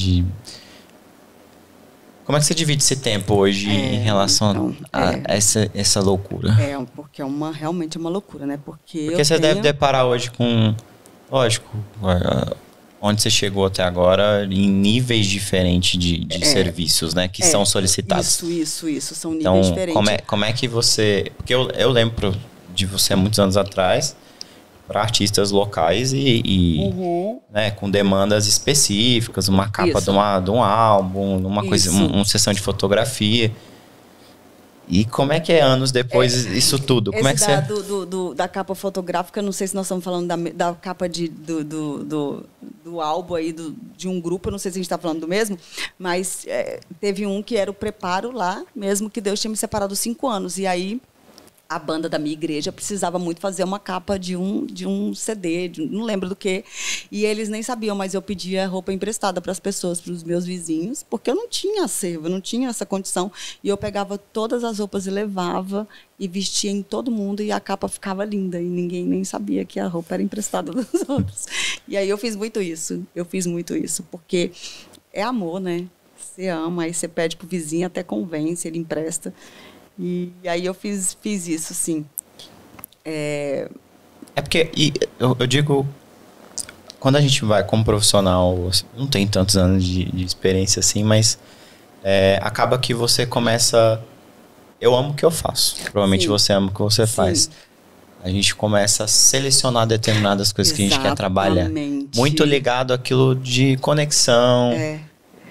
Como é que você divide esse tempo hoje em relação a essa loucura? Porque realmente é uma loucura, né? Porque você deve deparar hoje com... Lógico, onde você chegou até agora, em níveis diferentes de serviços, né? Que são solicitados. Isso. São níveis diferentes. Como é que você... Porque eu lembro de você há muitos anos atrás... para artistas locais né, com demandas específicas, uma capa de um álbum, uma sessão de fotografia. E como é que é anos depois isso tudo? Como é que da capa fotográfica, não sei se nós estamos falando da capa do álbum aí, de um grupo, eu não sei se a gente está falando do mesmo, mas teve um que era o preparo lá, mesmo que Deus tinha me separado 5 anos. E aí a banda da minha igreja precisava muito fazer uma capa de um CD, não lembro do que, e eles nem sabiam, mas eu pedia roupa emprestada para as pessoas, para os meus vizinhos, porque eu não tinha acervo, eu não tinha essa condição, e eu pegava todas as roupas e levava e vestia em todo mundo, e a capa ficava linda, e ninguém nem sabia que a roupa era emprestada dos outros. E aí eu fiz muito isso, porque é amor, né? Você ama, aí você pede pro vizinho, até convence, ele empresta. E aí eu fiz isso, sim. Porque eu digo, quando a gente vai como profissional, não tem tantos anos de experiência assim, mas acaba que você começa... Eu amo o que eu faço. Provavelmente você ama o que você faz. A gente começa a selecionar determinadas coisas que a gente quer trabalhar. Muito ligado àquilo de conexão.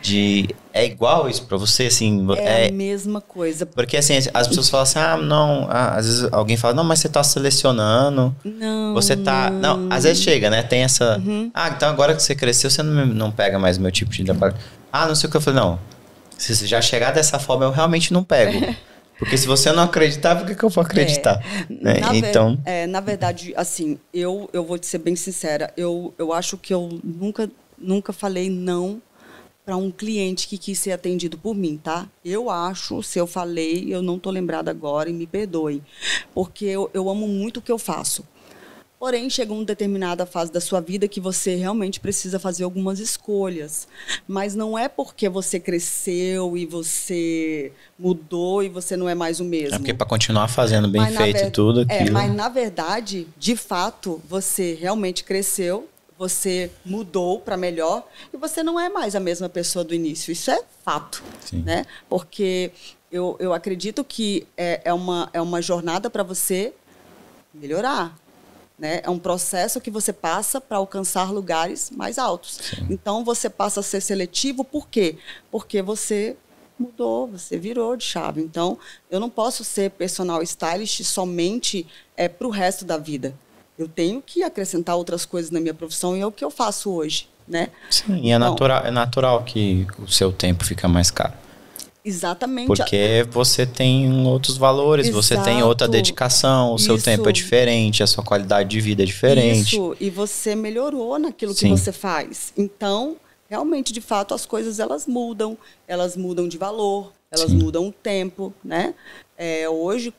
É igual isso pra você, assim? É a mesma coisa. Porque, assim, as pessoas falam assim, não... às vezes alguém fala, não, mas você tá selecionando. Não, você tá... Não, às vezes chega, né? Tem essa... então agora que você cresceu, você não pega mais o meu tipo de trabalho. Não sei o que. Eu falei, não. Se você já chegar dessa forma, eu realmente não pego. Porque se você não acreditar, por que eu vou acreditar? Então... na verdade, assim, eu vou te ser bem sincera. Eu acho que eu nunca falei não para um cliente que quis ser atendido por mim, tá? Eu acho, se eu falei, eu não tô lembrada agora e me perdoem. Porque eu amo muito o que eu faço. Porém, chega uma determinada fase da sua vida que você realmente precisa fazer algumas escolhas. Mas não é porque você cresceu e você mudou e você não é mais o mesmo. É porque para continuar fazendo bem feito tudo aquilo... mas, na verdade, de fato, você realmente cresceu, você mudou para melhor e você não é mais a mesma pessoa do início. Isso é fato. Sim. Né? Porque eu acredito que é uma jornada para você melhorar. Né? É um processo que você passa para alcançar lugares mais altos. Sim. Então, você passa a ser seletivo, por quê? Porque você mudou, você virou de chave. Então, eu não posso ser personal stylist somente para o resto da vida. Eu tenho que acrescentar outras coisas na minha profissão e é o que eu faço hoje. Né? Sim, e é natural que o seu tempo fica mais caro. Exatamente. Porque você tem outros valores, Exato. Você tem outra dedicação, o seu tempo é diferente, a sua qualidade de vida é diferente. Isso, e você melhorou naquilo Sim. que você faz. Então, realmente, de fato, as coisas elas mudam de valor, elas Sim. mudam o tempo, né? Hoje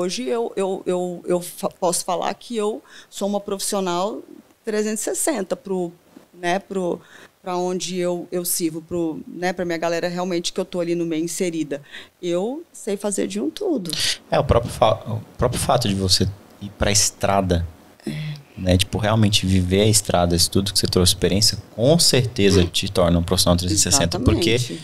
eu posso falar que eu sou uma profissional 360 para onde eu sirvo, para minha galera realmente que eu estou ali no meio inserida. Eu sei fazer de um tudo. O próprio fato de você ir para a estrada, né? Tipo, realmente viver a estrada, isso tudo que você trouxe experiência, com certeza te torna um profissional 360. Exatamente. Porque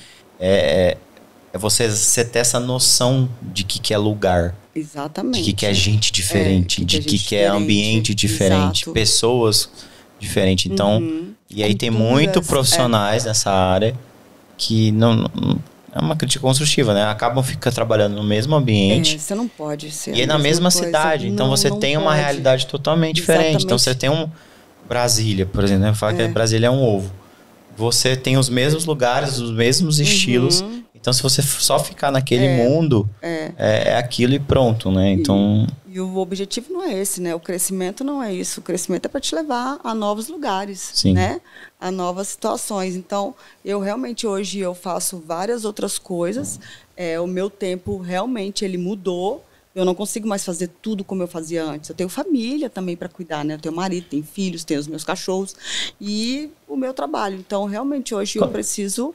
você ter essa noção de que é lugar. Exatamente. De que é gente diferente, de que é ambiente diferente, exato. Pessoas diferentes. Então, e aí tem muito profissionais nessa área que não é uma crítica construtiva, né? Acabam trabalhando no mesmo ambiente. Você não pode ser. E é na mesma cidade. Então você tem uma realidade totalmente diferente. Então você tem Brasília, por exemplo, né? Fala que Brasília é um ovo. Você tem os mesmos lugares, os mesmos estilos. Então, se você só ficar naquele mundo, é aquilo e pronto, né? Então... E o objetivo não é esse, né? O crescimento não é isso. O crescimento é para te levar a novos lugares, Sim. né? A novas situações. Então, eu realmente hoje eu faço várias outras coisas. O meu tempo realmente ele mudou. Eu não consigo mais fazer tudo como eu fazia antes. Eu tenho família também para cuidar, né? Eu tenho marido, tenho filhos, tenho os meus cachorros e o meu trabalho. Então, realmente hoje eu preciso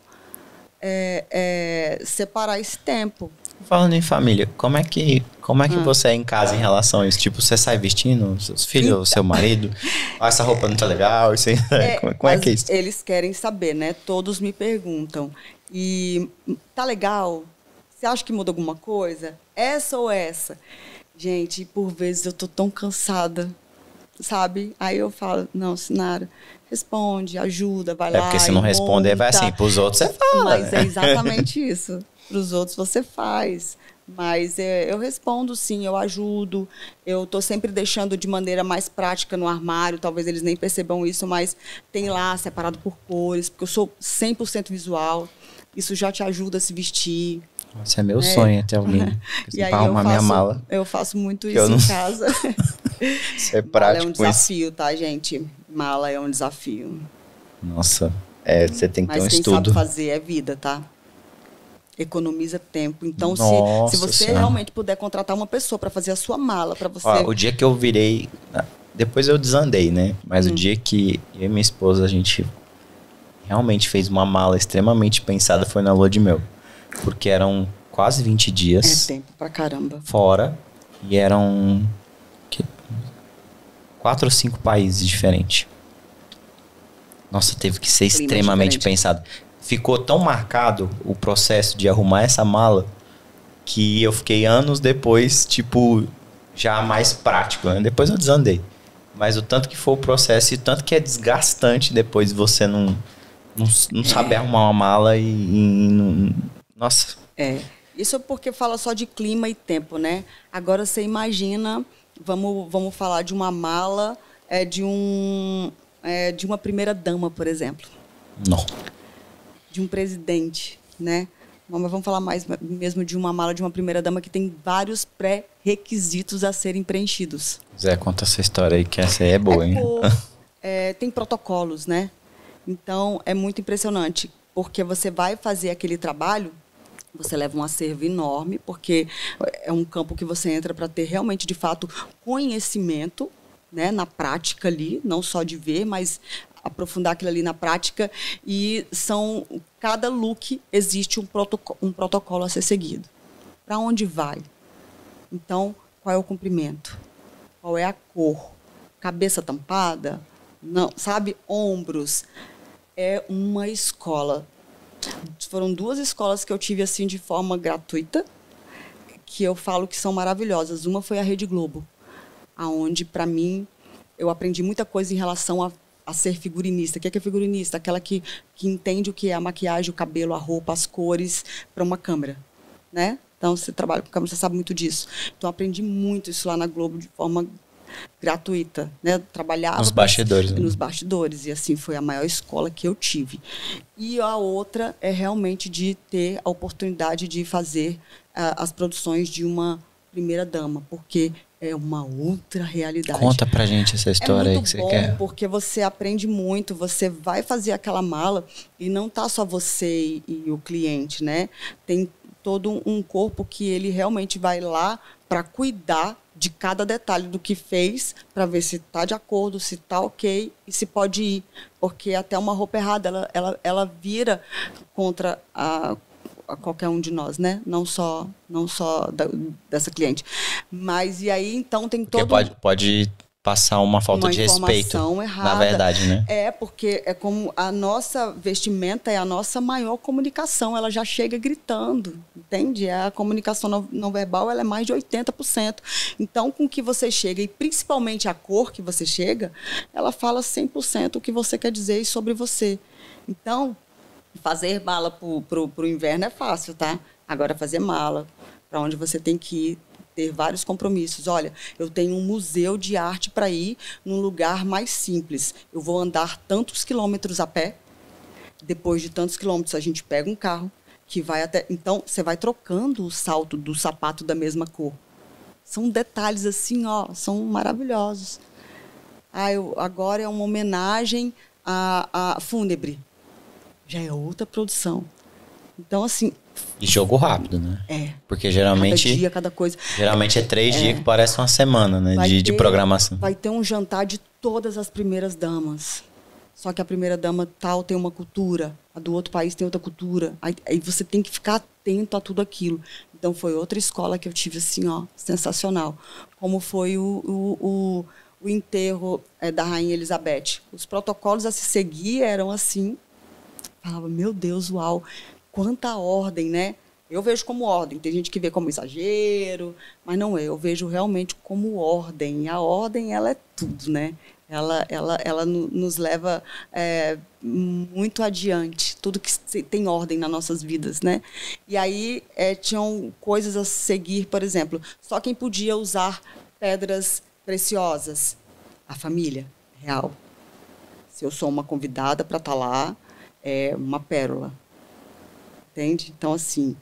separar esse tempo. Falando em família, como é que você é em casa em relação a isso? Tipo, você sai vestindo seus filhos, ou seu marido? Essa roupa não tá legal? Como é que é isso? Eles querem saber, né? Todos me perguntam. E tá legal? Você acha que muda alguma coisa? Essa ou essa? Gente, por vezes eu tô tão cansada, sabe? Aí eu falo, não, Sinara, responde, ajuda, vai lá. Porque se não responder, vai assim, pros outros você fala. Mas é exatamente isso. Pros outros você faz. Mas eu respondo sim, eu ajudo. Eu tô sempre deixando de maneira mais prática no armário. Talvez eles nem percebam isso, mas tem lá separado por cores, porque eu sou 100% visual. Isso já te ajuda a se vestir. Isso é meu sonho, ter alguém para arrumar minha mala. Eu faço muito isso em casa. Isso é prático. Mala é um desafio, tá, gente? Mala é um desafio. Nossa, você tem que ter um Mas estudo. quem sabe fazer é vida, tá? Economiza tempo. Então, se você realmente puder contratar uma pessoa para fazer a sua mala, para você... O dia que eu virei... Depois eu desandei, né? Mas o dia que eu e minha esposa, a gente realmente fez uma mala extremamente pensada foi na lua de mel. Porque eram quase 20 dias. É tempo pra caramba. Fora. E eram 4 ou 5 países diferentes. Nossa, teve que ser extremamente pensado. Ficou tão marcado o processo de arrumar essa mala que eu fiquei anos depois, tipo, já mais prático, né? Depois eu desandei. Mas o tanto que foi o processo e o tanto que é desgastante depois você não Não sabe arrumar uma mala nossa. Isso é porque fala só de clima e tempo, né? Agora você imagina, vamos falar de uma mala de uma primeira dama, por exemplo. Não. De um presidente, né? Mas vamos falar mais mesmo de uma mala de uma primeira dama que tem vários pré-requisitos a serem preenchidos. Zé, conta essa história aí, que essa aí é boa, hein? Tem protocolos, né? Então, é muito impressionante, porque você vai fazer aquele trabalho, você leva um acervo enorme, porque é um campo que você entra para ter realmente, de fato, conhecimento, né, na prática ali, não só de ver, mas aprofundar aquilo ali na prática. E cada look existe um protocolo a ser seguido. Para onde vai? Então, qual é o comprimento? Qual é a cor? Cabeça tampada? Não, sabe? Ombros. É uma escola. Foram 2 escolas que eu tive assim de forma gratuita, que eu falo que são maravilhosas. Uma foi a Rede Globo, aonde, para mim, eu aprendi muita coisa em relação a ser figurinista. O que é figurinista? Aquela que entende o que é a maquiagem, o cabelo, a roupa, as cores para uma câmera, né? Então, você trabalha com câmera, você sabe muito disso. Então, aprendi muito isso lá na Globo de forma gratuita, né? Trabalhava nos bastidores, nos bastidores, e assim foi a maior escola que eu tive. E a outra é realmente de ter a oportunidade de fazer as produções de uma primeira dama, porque é uma outra realidade. Conta pra gente essa história aí que você quer. É muito bom, porque você aprende muito, você vai fazer aquela mala e não tá só você e o cliente, né? Tem todo um corpo que ele realmente vai lá para cuidar de cada detalhe do que fez, para ver se está de acordo, se está ok e se pode ir. Porque até uma roupa errada, ela vira contra a qualquer um de nós, né? Não só dessa cliente. Mas, e aí, então, tem todo... Porque pode passar uma falta de respeito, errada. Na verdade, né? Porque é como a nossa vestimenta é a nossa maior comunicação, ela já chega gritando, entende? A comunicação não verbal, ela é mais de 80%. Então, com o que você chega, e principalmente a cor que você chega, ela fala 100% o que você quer dizer sobre você. Então, fazer mala pro inverno é fácil, tá? Agora, fazer mala para onde você tem que ir, ter vários compromissos. Olha, eu tenho um museu de arte para ir num lugar mais simples. Eu vou andar tantos quilômetros a pé. Depois de tantos quilômetros, a gente pega um carro que vai até... Então, você vai trocando o salto do sapato da mesma cor. São detalhes assim, são maravilhosos. Agora é uma homenagem a fúnebre. Já é outra produção. Então, assim... E jogo rápido, né? Porque geralmente... Cada dia, cada coisa. Geralmente é 3 dias que parece uma semana, né? De programação. Vai ter um jantar de todas as primeiras damas. Só que a primeira dama tal tem uma cultura, a do outro país tem outra cultura. Aí você tem que ficar atento a tudo aquilo. Então, foi outra escola que eu tive, assim, sensacional. Como foi o enterro da Rainha Elizabeth. Os protocolos a se seguir eram assim... Falava, meu Deus, uau, quanta ordem, né? Eu vejo como ordem. Tem gente que vê como exagero, mas não é. Eu vejo realmente como ordem. E a ordem, ela é tudo, né? Ela nos leva muito adiante. Tudo que tem ordem nas nossas vidas, né? E aí tinham coisas a seguir, por exemplo, só quem podia usar pedras preciosas? A família real. Se eu sou uma convidada para estar lá, é uma pérola, entende? Então, assim,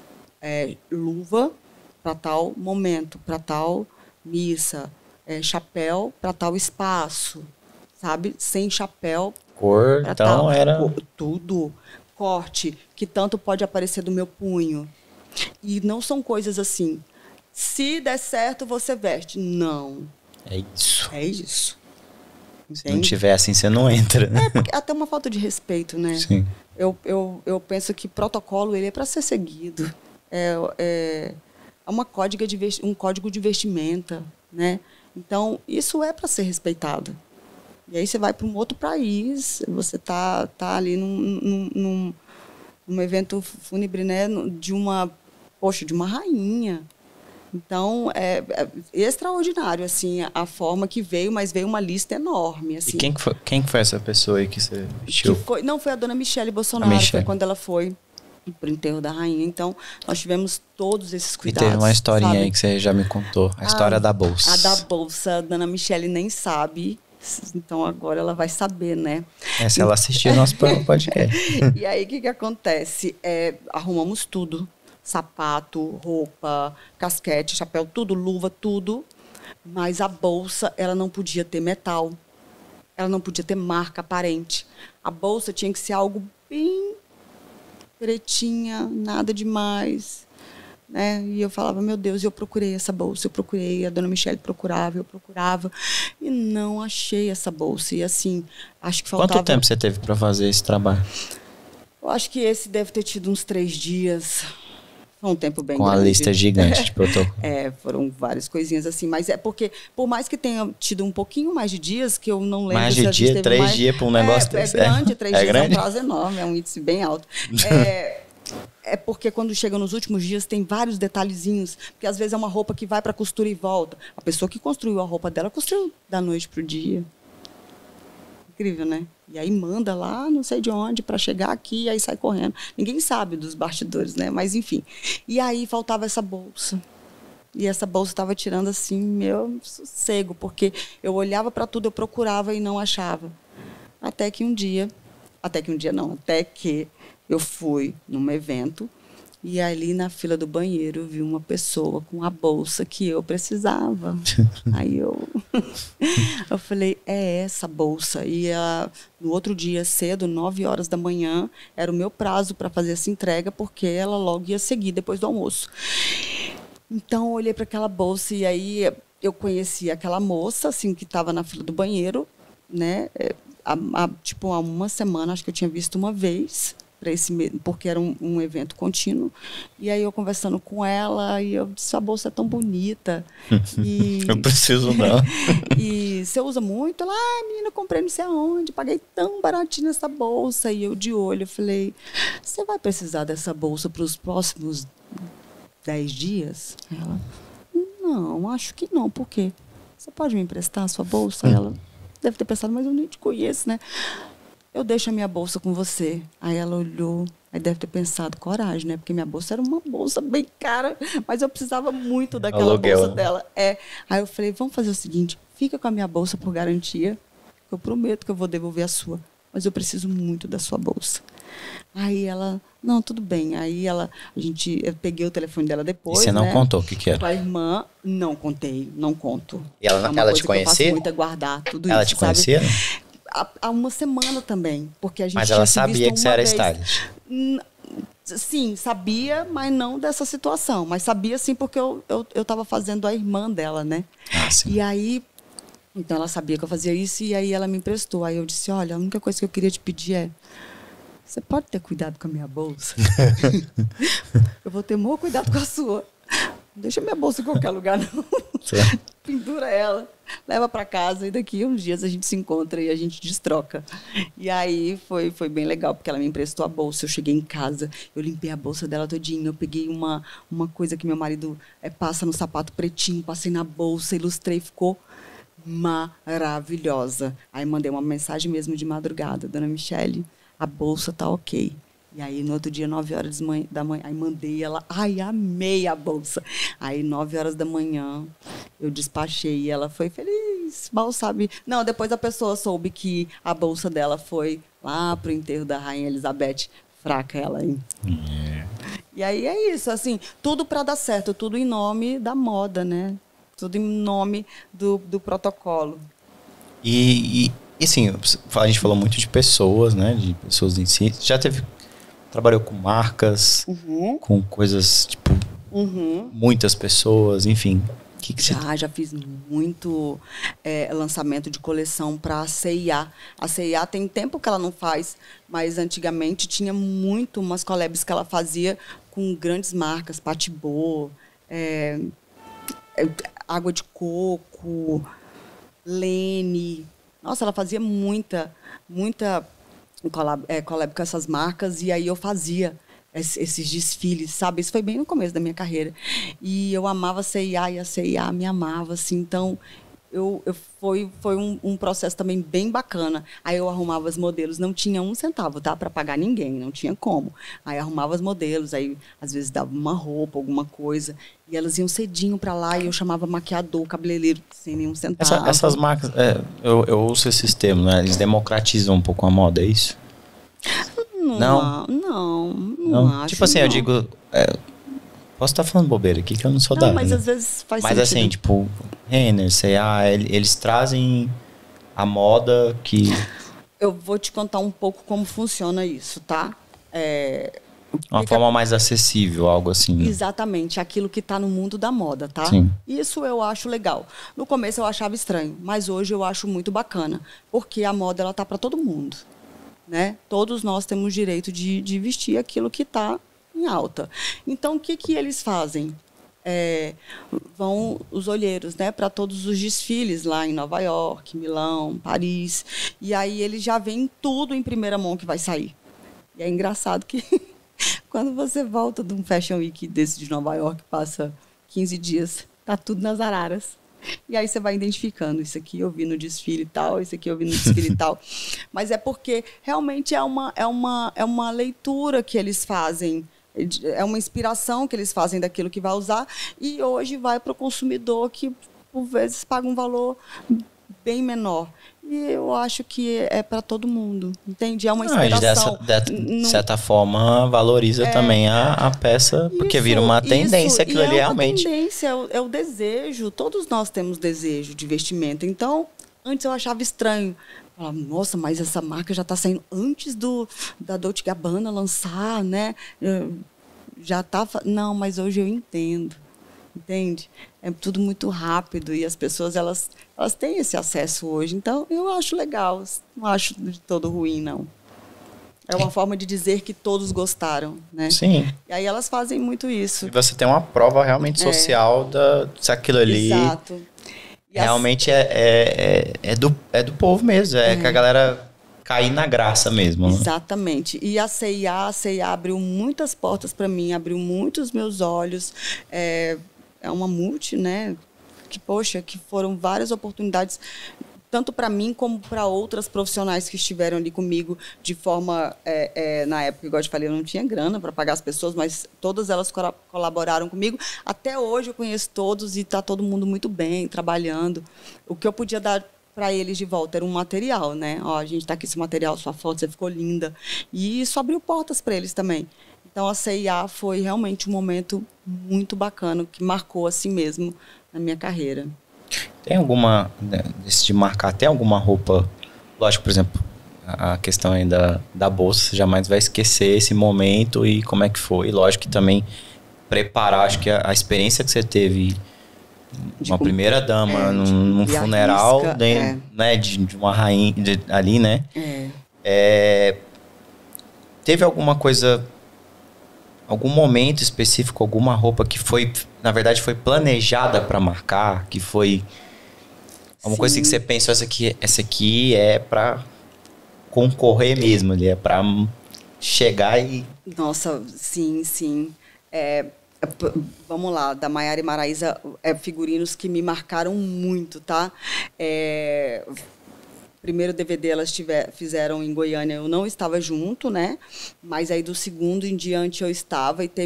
luva para tal momento, para tal missa, chapéu para tal espaço, sabe? Sem chapéu. Cor, então era... Tudo. Corte, que tanto pode aparecer do meu punho. E não são coisas assim, se der certo, você veste. Não. É isso. É isso. Se não tiver assim, você não entra, né? Porque até uma falta de respeito, né? Sim. Eu penso que protocolo ele é para ser seguido. É um código de vestimenta, né? Então, isso é para ser respeitado. E aí você vai para um outro país, você tá ali num evento fúnebre, né? De uma rainha. Então, é extraordinário, assim, a forma que veio, mas veio uma lista enorme, assim. E quem que foi essa pessoa aí que você vestiu? Não, foi a dona Michele Bolsonaro, foi quando ela foi pro enterro da rainha. Então, nós tivemos todos esses cuidados. E teve uma historinha, sabe? aí que você já me contou. A história da bolsa. A da bolsa, a dona Michele nem sabe. Então, agora ela vai saber, né? Se ela assistir o nosso podcast. E aí, o que acontece? Arrumamos tudo. Sapato, roupa, casquete, chapéu, tudo, luva, tudo. Mas a bolsa, ela não podia ter metal. Ela não podia ter marca aparente. A bolsa tinha que ser algo bem pretinha, nada demais, né? E eu falava, meu Deus, eu procurei essa bolsa, eu procurei, a dona Michele procurava, eu procurava, e não achei essa bolsa. E assim, acho que faltava... Quanto tempo você teve para fazer esse trabalho? Eu acho que esse deve ter tido uns 3 dias. Foi um tempo bem grande. Com a lista gigante de protocolo. Foram várias coisinhas assim, mas é porque, por mais que tenha tido um pouquinho mais de dias, que eu não lembro mais de dia, 3 dias para um negócio desse. É grande, 3 dias grande? É um prazo enorme, é um índice bem alto. É porque quando chega nos últimos dias tem vários detalhezinhos, porque às vezes é uma roupa que vai para costura e volta. A pessoa que construiu a roupa dela construiu da noite pro dia. Incrível, né? E aí manda lá, não sei de onde, para chegar aqui, e aí sai correndo. Ninguém sabe dos bastidores, né? Mas, enfim. E aí faltava essa bolsa. E essa bolsa estava tirando, assim, meu sossego, porque eu olhava para tudo, eu procurava e não achava. Até que eu fui num evento, e ali na fila do banheiro eu vi uma pessoa com a bolsa que eu precisava. Aí eu falei, é essa bolsa. E no outro dia cedo, 9 horas da manhã, era o meu prazo para fazer essa entrega, porque ela logo ia seguir depois do almoço. Então eu olhei para aquela bolsa e aí eu conheci aquela moça assim, que estava na fila do banheiro, né? Tipo, há uma semana, acho que eu tinha visto uma vez, porque era um evento contínuo. E aí eu conversando com ela, e eu disse, a bolsa é tão bonita. Eu preciso não. E você usa muito? Ela, menina, eu comprei não sei aonde, paguei tão baratinho essa bolsa. E eu de olho, eu falei, você vai precisar dessa bolsa para os próximos 10 dias? Ela, não, acho que não. Por quê? Você pode me emprestar a sua bolsa? Ela deve ter pensado, mas eu nem te conheço, né? Eu deixo a minha bolsa com você. Aí ela olhou, aí deve ter pensado, coragem, né? Porque minha bolsa era uma bolsa bem cara, mas eu precisava muito daquela bolsa dela. Aí eu falei, vamos fazer o seguinte, fica com a minha bolsa por garantia, eu prometo que eu vou devolver a sua, mas eu preciso muito da sua bolsa. Aí ela, não, tudo bem. Aí eu peguei o telefone dela depois. E você não contou o que era? Com a irmã, não contei, não conto. E ela te conhecia? Eu faço muito é guardar tudo ela isso, te conhecia? Há uma semana também, porque a gente Mas ela sabia que você era stylist? Sim, sabia, mas não dessa situação. Mas sabia sim porque eu estava fazendo a irmã dela, né? Sim. E aí, então ela sabia que eu fazia isso e aí ela me emprestou. Aí eu disse, olha, a única coisa que eu queria te pedir é, você pode ter cuidado com a minha bolsa? Eu vou ter maior cuidado com a sua. Não deixa minha bolsa em qualquer lugar, não. Pendura ela, leva para casa e daqui uns dias a gente se encontra e a gente destroca. E aí foi bem legal, porque ela me emprestou a bolsa. Eu cheguei em casa, eu limpei a bolsa dela todinha, eu peguei uma coisa que meu marido passa no sapato pretinho, passei na bolsa, ilustrei, ficou maravilhosa. Aí mandei uma mensagem mesmo de madrugada, dona Michele, a bolsa tá ok. E aí, no outro dia, 9 horas da manhã, aí mandei ela, amei a bolsa. Aí, 9 horas da manhã, eu despachei e ela foi feliz, mal sabe. Não, depois a pessoa soube que a bolsa dela foi lá pro enterro da Rainha Elizabeth. Fraca ela, hein? E aí é isso, assim, tudo para dar certo, tudo em nome da moda, né? Tudo em nome do protocolo. E assim, a gente falou muito de pessoas, né? De pessoas em si. Já trabalhou com marcas, com coisas, tipo, muitas pessoas, enfim. Já fiz muito lançamento de coleção para a C&A. A C&A tem tempo que ela não faz, mas antigamente tinha muito umas collabs que ela fazia com grandes marcas, Patibô, Água de Coco, Lene. Nossa, ela fazia muita collab com essas marcas e aí eu fazia esses desfiles, sabe? Isso foi bem no começo da minha carreira. E eu amava a CIA e a CIA me amava, assim. Então, foi um processo também bem bacana. Aí eu arrumava os modelos, não tinha um centavo, tá? Para pagar ninguém, não tinha como. Aí arrumava os modelos, aí às vezes dava uma roupa, alguma coisa. E elas iam cedinho para lá e eu chamava maquiador, cabeleireiro, sem nenhum centavo. Essas marcas, eu uso esses termos, né? Eles democratizam um pouco a moda, é isso? Não acho. Tipo assim, não. eu digo... posso estar falando bobeira aqui, que eu não sou da Não, mas área, às vezes faz mas sentido. assim, tipo, Renner, C&A, eles trazem a moda que... Eu vou te contar um pouco como funciona isso, tá? Uma forma mais acessível, algo assim. Né? Exatamente, aquilo que está no mundo da moda, tá? Sim. Isso eu acho legal. No começo eu achava estranho, mas hoje eu acho muito bacana, porque a moda ela tá para todo mundo, né? Todos nós temos direito de vestir aquilo que está em alta. Então, o que eles fazem? Vão os olheiros, né, para todos os desfiles lá em Nova York, Milão, Paris, e aí eles já veem tudo em primeira mão que vai sair. E é engraçado que quando você volta de um Fashion Week desse de Nova York, passa 15 dias, tá tudo nas araras. E aí você vai identificando, isso aqui eu vi no desfile tal, isso aqui eu vi no desfile tal. Mas é porque realmente é uma leitura que eles fazem, é uma inspiração que eles fazem daquilo que vai usar, e hoje vai para o consumidor que, por vezes, paga um valor bem menor. E eu acho que é para todo mundo, entende? É uma inspiração. De certa forma, valoriza também a peça, porque vira uma tendência, aquilo ali realmente. É uma tendência, é o desejo. Todos nós temos desejo de vestimenta. Então, antes eu achava estranho. Falava, nossa, mas essa marca já está saindo antes da Dolce & Gabbana lançar, né? Já tá... Não, mas hoje eu entendo. Entende? É tudo muito rápido e as pessoas elas têm esse acesso hoje. Então, eu acho legal. Não acho de todo ruim, não. É uma forma de dizer que todos gostaram, né? Sim. E aí elas fazem muito isso. E você tem uma prova realmente social se aquilo ali... Exato. E realmente é do povo mesmo. Que a galera cair na graça mesmo. Né? Exatamente. E a CIA abriu muitas portas para mim, abriu muitos meus olhos. É uma multi, né? Que foram várias oportunidades, tanto para mim como para outras profissionais que estiveram ali comigo de forma... na época, igual eu te falei, eu não tinha grana para pagar as pessoas, mas todas elas colaboraram comigo. Até hoje eu conheço todos e está todo mundo muito bem, trabalhando. O que eu podia dar para eles de volta era um material, né? Ó, a gente está aqui esse material, sua foto, você ficou linda. E isso abriu portas para eles também. Então, a CIA foi realmente um momento muito bacana, que marcou assim mesmo na minha carreira. Tem alguma, de marcar, tem alguma roupa, lógico, por exemplo, a questão aí da bolsa, você jamais vai esquecer esse momento e como é que foi. Lógico que também preparar, acho que a experiência que você teve, uma primeira dama num funeral, né, de uma rainha ali, né? Teve alguma coisa... algum momento específico, alguma roupa que foi, na verdade, foi planejada para marcar, que foi alguma coisa que você pensou, essa aqui é para concorrer mesmo, ali, é para chegar e... Nossa, sim. Vamos lá, da Maiara e Maraísa, figurinos que me marcaram muito, tá? Primeiro DVD elas fizeram em Goiânia, eu não estava junto, né? Mas aí do segundo em diante eu estava e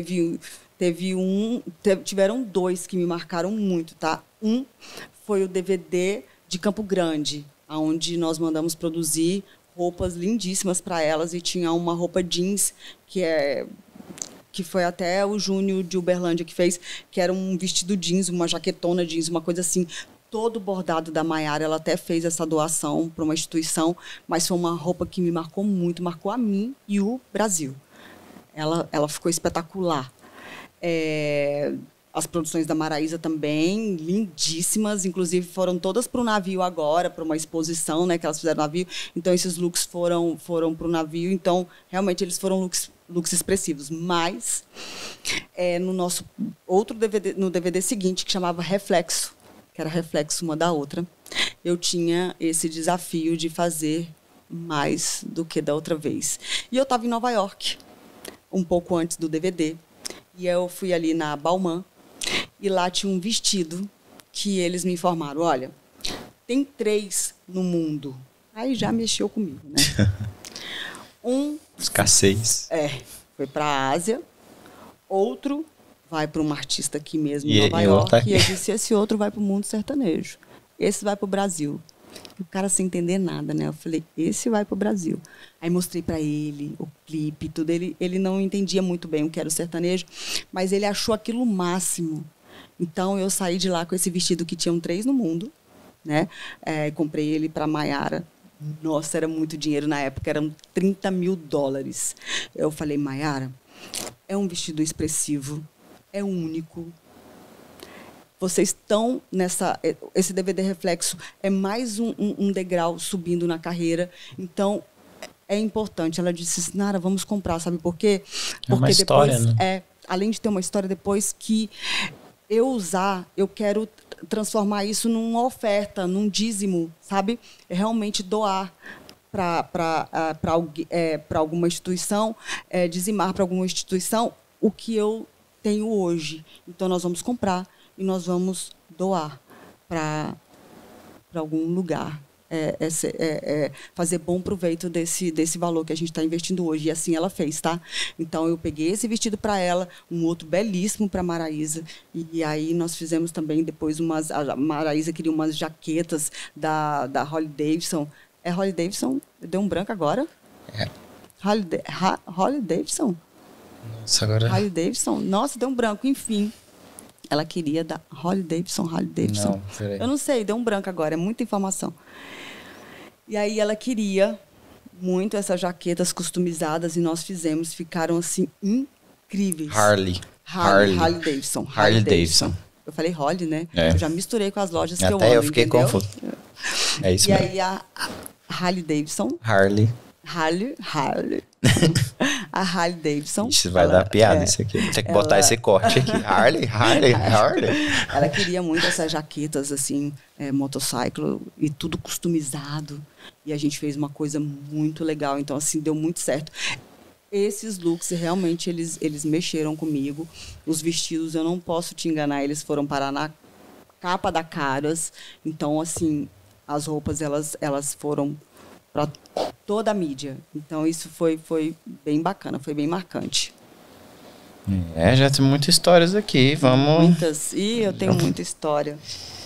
tiveram dois que me marcaram muito, tá? Um foi o DVD de Campo Grande, onde nós mandamos produzir roupas lindíssimas para elas e tinha uma roupa jeans que foi até o Júnior de Uberlândia que fez, que era um vestido jeans, uma jaquetona jeans, uma coisa assim, todo bordado da Maiara. Ela até fez essa doação para uma instituição, mas foi uma roupa que me marcou muito, marcou a mim e o Brasil. Ela ficou espetacular. As produções da Maraísa também, lindíssimas, inclusive foram todas para o navio agora, para uma exposição, né, que elas fizeram no navio. Então, esses looks foram para o navio, então, realmente, eles foram looks expressivos. Mas, no nosso outro DVD, no DVD seguinte, que chamava Reflexo, que era reflexo uma da outra, eu tinha esse desafio de fazer mais do que da outra vez. E eu estava em Nova York, um pouco antes do DVD. E eu fui ali na Balmain e lá tinha um vestido que eles me informaram, olha, tem 3 no mundo. Aí já mexeu comigo, né? Escassez. Foi para a Ásia, outro vai para uma artista aqui mesmo, E em Nova York, aqui. e eu disse, esse outro vai para o mundo sertanejo. Esse vai para o Brasil. O cara sem entender nada, né? Eu falei, esse vai para o Brasil. Aí mostrei para ele o clipe, tudo. Ele não entendia muito bem o que era o sertanejo, mas ele achou aquilo o máximo. Então, eu saí de lá com esse vestido que tinham 3 no mundo, né? Comprei ele para Maiara. Nossa, era muito dinheiro na época, eram $30 mil. Eu falei, Maiara, é um vestido expressivo, é único. Vocês estão nessa... Esse DVD Reflexo é mais um degrau subindo na carreira. Então, é importante. Ela disse, Sinara, vamos comprar. Sabe por quê? Porque uma história, depois, né? além de ter uma história, depois que eu usar, eu quero transformar isso numa oferta, num dízimo, sabe? É realmente doar para alguma instituição, dizimar para alguma instituição o que eu tenho hoje. Então, nós vamos comprar e nós vamos doar para algum lugar. Fazer bom proveito desse valor que a gente está investindo hoje. E assim ela fez, tá? Então, eu peguei esse vestido para ela, um outro belíssimo para a Maraísa. E aí, nós fizemos também depois a Maraísa queria umas jaquetas da Harley Davidson. É Harley Davidson? Deu um branco agora? Harley Davidson? Nossa, agora... Harley Davidson? Nossa, deu um branco, enfim. Ela queria da Harley Davidson. Não, peraí. Eu não sei, deu um branco agora, é muita informação. E aí ela queria muito essas jaquetas customizadas e nós fizemos, ficaram assim incríveis. Harley Davidson. Harley Davidson. Eu falei Harley, né? Eu já misturei com as lojas que eu amo, até eu fiquei entendeu? confuso. É isso e mesmo. aí a Harley Davidson. Harley. A Harley Davidson. Isso vai dar piada isso aqui. Tem que botar esse corte aqui. Harley. Ela queria muito essas jaquetas, assim, motociclo e tudo customizado. E a gente fez uma coisa muito legal. Então, assim, deu muito certo. Esses looks, realmente, eles mexeram comigo. Os vestidos, eu não posso te enganar, eles foram parar na capa da Caras. Então, assim, as roupas, elas foram para toda a mídia. Então, isso foi bem bacana, foi bem marcante. Já tem muitas histórias aqui, vamos... Muitas. Eu tenho muita história.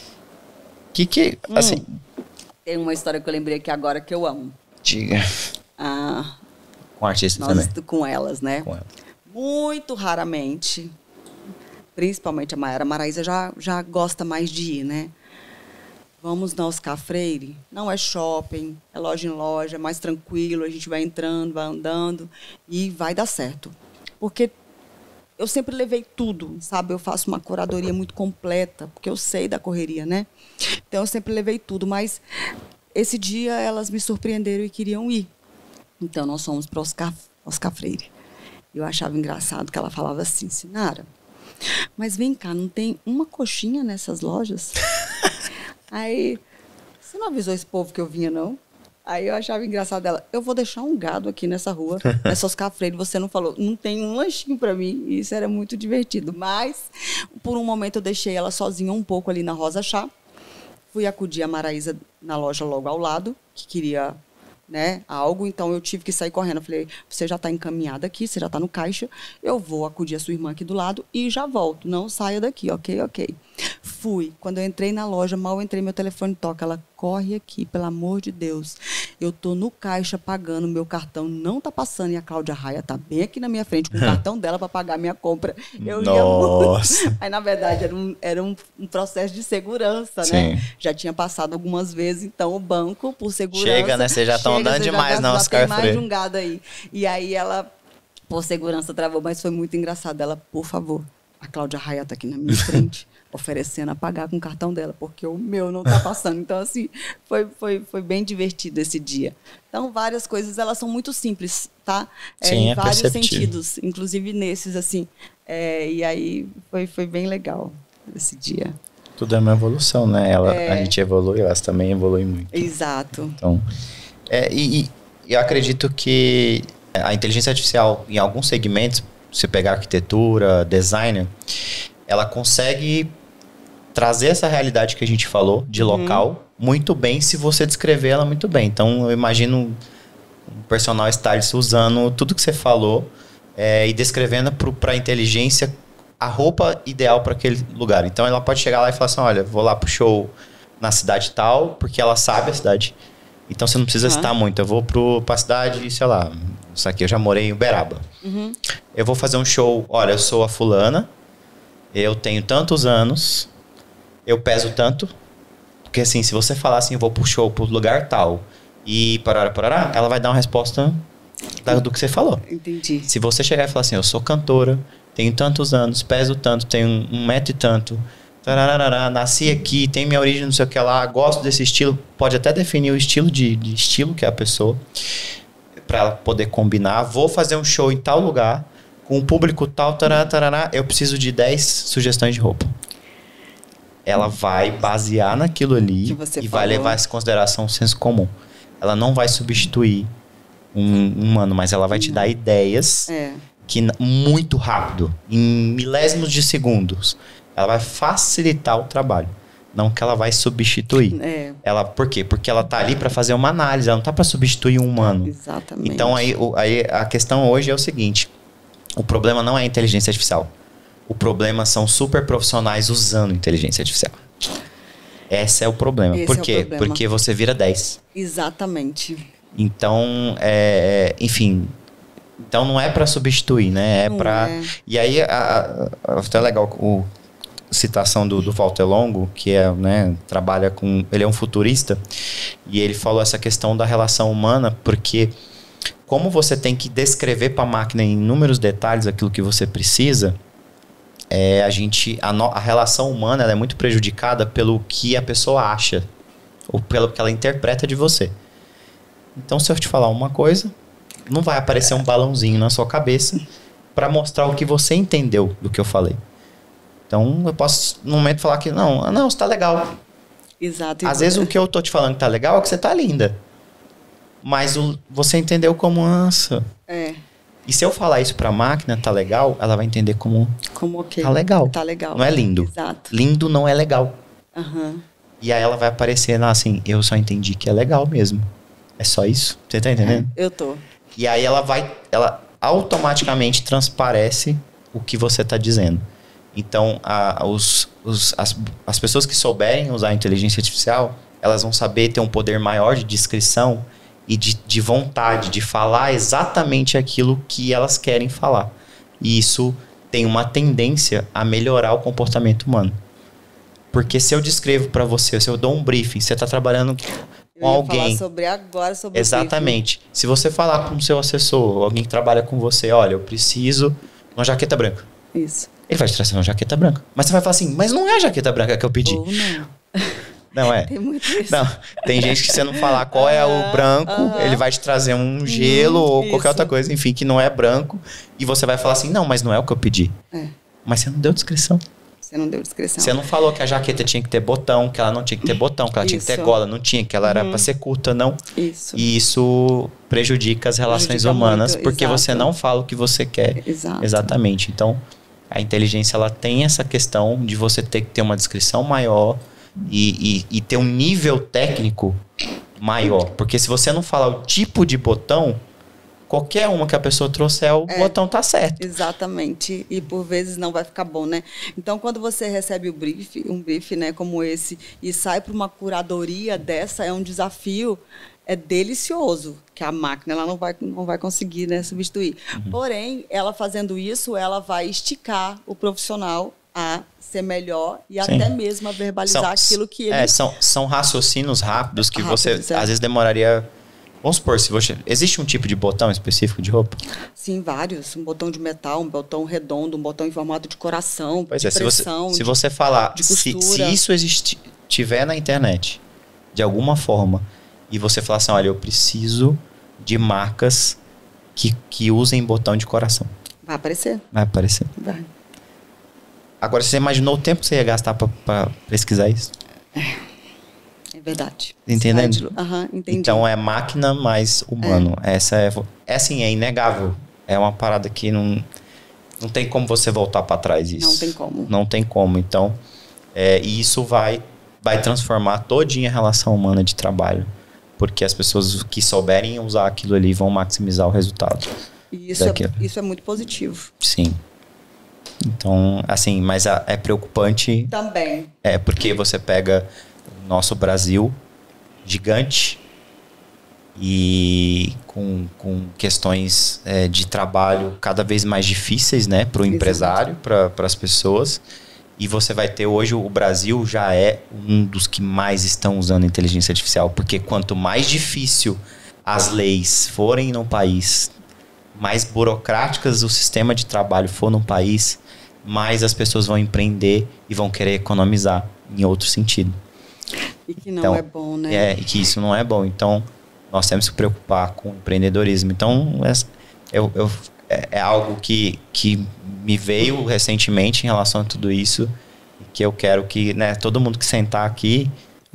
Assim... Tem uma história que eu lembrei aqui agora que eu amo. Diga. Com artistas também. Com elas, né? Com elas. Muito raramente, principalmente a Maiara. A Maraísa já gosta mais de ir, né? Vamos na Oscar Freire, não é shopping, é loja em loja, é mais tranquilo, a gente vai entrando, vai andando e vai dar certo. Porque eu sempre levei tudo, sabe? Eu faço uma curadoria muito completa, porque eu sei da correria, né? Então, eu sempre levei tudo, mas esse dia elas me surpreenderam e queriam ir. Então, nós fomos para Oscar Freire. Eu achava engraçado que ela falava assim, Sinara, mas vem cá, não tem uma coxinha nessas lojas? Aí, você não avisou esse povo que eu vinha, não? Aí eu achava engraçado dela, eu vou deixar um gado aqui nessa rua, nessa Oscar Freire, você não falou, não tem um lanchinho para mim, e isso era muito divertido. Mas, por um momento, eu deixei ela sozinha um pouco ali na Rosa Chá, fui acudir a Maraísa na loja logo ao lado, que queria, né, algo, então eu tive que sair correndo. Eu falei, você já está encaminhada aqui, você já está no caixa, eu vou acudir a sua irmã aqui do lado e já volto, não saia daqui, ok. Fui. Quando eu entrei na loja, mal entrei, meu telefone toca. Ela, corre aqui, pelo amor de Deus. Eu tô no caixa pagando, meu cartão não tá passando e a Cláudia Raia tá bem aqui na minha frente com o cartão dela para pagar a minha compra. Eu ia muito. Aí, na verdade, era um processo de segurança, Sim. né? Já tinha passado algumas vezes, então o banco, por segurança... Chega, né? Vocês já estão andando demais na Oscar Freire. Tem mais de um gado aí. E aí ela, por segurança, travou, mas foi muito engraçado. Ela, por favor, a Cláudia Raia tá aqui na minha frente, oferecendo a pagar com o cartão dela, porque o meu não tá passando. Então, assim, foi bem divertido esse dia. Então, várias coisas, elas são muito simples, tá? Sim, em vários sentidos, inclusive nesses, assim. E aí, foi bem legal esse dia. Tudo é uma evolução, né? A gente evolui, elas também evoluem muito. Exato. Então, e eu acredito que A inteligência artificial, em alguns segmentos, se pegar arquitetura, designer, ela consegue trazer essa realidade que a gente falou, de local, muito bem, se você descrever ela muito bem. Então, eu imagino um personal stylist usando tudo que você falou e descrevendo para a inteligência a roupa ideal para aquele lugar. Então, ela pode chegar lá e falar assim, olha, vou lá pro show na cidade tal, porque ela sabe a cidade. Então, você não precisa citar muito. Eu vou pra cidade, sei lá, isso aqui, eu já morei em Uberaba. Eu vou fazer um show, olha, eu sou a fulana, eu tenho tantos anos, eu peso tanto, porque assim, se você falar assim, eu vou pro show, pro lugar tal, e parará, ela vai dar uma resposta do que você falou. Entendi. Se você chegar e falar assim, eu sou cantora, tenho tantos anos, peso tanto, tenho 1,00 e tanto, tararara, nasci aqui, tenho minha origem, não sei o que lá, gosto desse estilo, pode até definir o estilo de estilo que é a pessoa, para ela poder combinar, vou fazer um show em tal lugar, com um público tal, tarará, eu preciso de 10 sugestões de roupa. Ela vai basear naquilo ali e vai levar em consideração o senso comum. Ela não vai substituir um humano, mas ela vai te dar ideias que muito rápido, em milésimos de segundos, ela vai facilitar o trabalho. Não que ela vai substituir. Ela, por quê? Porque ela tá ali para fazer uma análise, ela não tá para substituir um humano. Exatamente. Então aí a questão hoje é o seguinte, o problema não é a inteligência artificial. O problema são super profissionais usando inteligência artificial. Esse é o problema. Por quê? Porque você vira 10. Exatamente. Então, enfim... Então, não é para substituir, né? E aí, até legal a citação do Walter Longo, que trabalha com... Ele é um futurista. E ele falou essa questão da relação humana, porque como você tem que descrever para a máquina em inúmeros detalhes aquilo que você precisa... A relação humana ela é muito prejudicada pelo que a pessoa acha ou pelo que ela interpreta de você. Então, se eu te falar uma coisa, não vai aparecer um balãozinho na sua cabeça para mostrar o que você entendeu do que eu falei. Então, eu posso, no momento, falar que não, você tá legal. Exato. Às vezes, o que eu tô te falando que tá legal é que você tá linda. Mas você entendeu como ânsia. E se eu falar isso pra máquina, tá legal, ela vai entender como ok. Tá legal. Tá legal. Não é lindo. Exato. Lindo não é legal. E aí ela vai aparecer lá assim, eu só entendi que é legal mesmo. É só isso? Você tá entendendo? Eu tô. E aí ela automaticamente transparece o que você tá dizendo. Então, as pessoas que souberem usar a inteligência artificial, elas vão saber ter um poder maior de descrição e de vontade de falar exatamente aquilo que elas querem falar. E isso tem uma tendência a melhorar o comportamento humano. Porque se eu descrevo para você, se eu dou um briefing, você está trabalhando com alguém... falar sobre exatamente. Se você falar com o seu assessor, alguém que trabalha com você, olha, eu preciso de uma jaqueta branca. Isso. Ele vai te trazer uma jaqueta branca. Mas você vai falar assim, mas não é a jaqueta branca que eu pedi. Ou não. Não é? Tem muito isso. Não, tem gente que você não falar qual é o branco, ele vai te trazer um gelo ou qualquer outra coisa, enfim, que não é branco. E você vai falar assim, não, mas não é o que eu pedi. Mas você não deu descrição. Você não deu descrição. Você não falou que a jaqueta tinha que ter botão, que ela não tinha que ter botão, que ela tinha que ter gola, não tinha, que ela era para ser curta, não. Isso. E isso prejudica as relações humanas, muito, porque você não fala o que você quer. Exatamente. Então, a inteligência, ela tem essa questão de você ter que ter uma descrição maior e ter um nível técnico maior. Porque se você não falar o tipo de botão, qualquer uma que a pessoa trouxer, o botão tá certo. Exatamente. E por vezes não vai ficar bom, né? Então, quando você recebe um brief, né, como esse, e sai para uma curadoria dessa, é um desafio delicioso, que a máquina ela não vai conseguir, né, substituir. Porém, ela fazendo isso, ela vai esticar o profissional a ser melhor e até mesmo a verbalizar aquilo que ele... São raciocínios rápidos que você, às vezes, demoraria... Vamos supor, existe um tipo de botão específico de roupa? Sim, vários. Um botão de metal, um botão redondo, um botão em formato de coração, de pressão. Se você falar, se isso tiver na internet, de alguma forma, e você falar assim, olha, eu preciso de marcas que usem botão de coração. Vai aparecer. Vai aparecer. Vai. Agora, você imaginou o tempo que você ia gastar para pesquisar isso? É verdade. Entendendo? Entendi. Então é máquina mais humano. Essa é assim, é inegável. É uma parada que não tem como você voltar para trás isso. Não tem como. Não tem como. Então, e isso vai transformar todinha a relação humana de trabalho. Porque as pessoas que souberem usar aquilo ali vão maximizar o resultado. E isso é muito positivo. Sim. Então, assim, mas é preocupante. Também. Porque você pega o nosso Brasil gigante e com questões de trabalho cada vez mais difíceis, né, para o empresário, para as pessoas. E você vai ter hoje, o Brasil já é um dos que mais estão usando inteligência artificial, porque quanto mais difícil as leis forem no país, mais burocráticas o sistema de trabalho for no país, mais as pessoas vão empreender e vão querer economizar em outro sentido. E que não é bom, né? E que isso não é bom. Então, nós temos que preocupar com o empreendedorismo. Então, é algo que me veio recentemente em relação a tudo isso, e que eu quero que, né, todo mundo que sentar aqui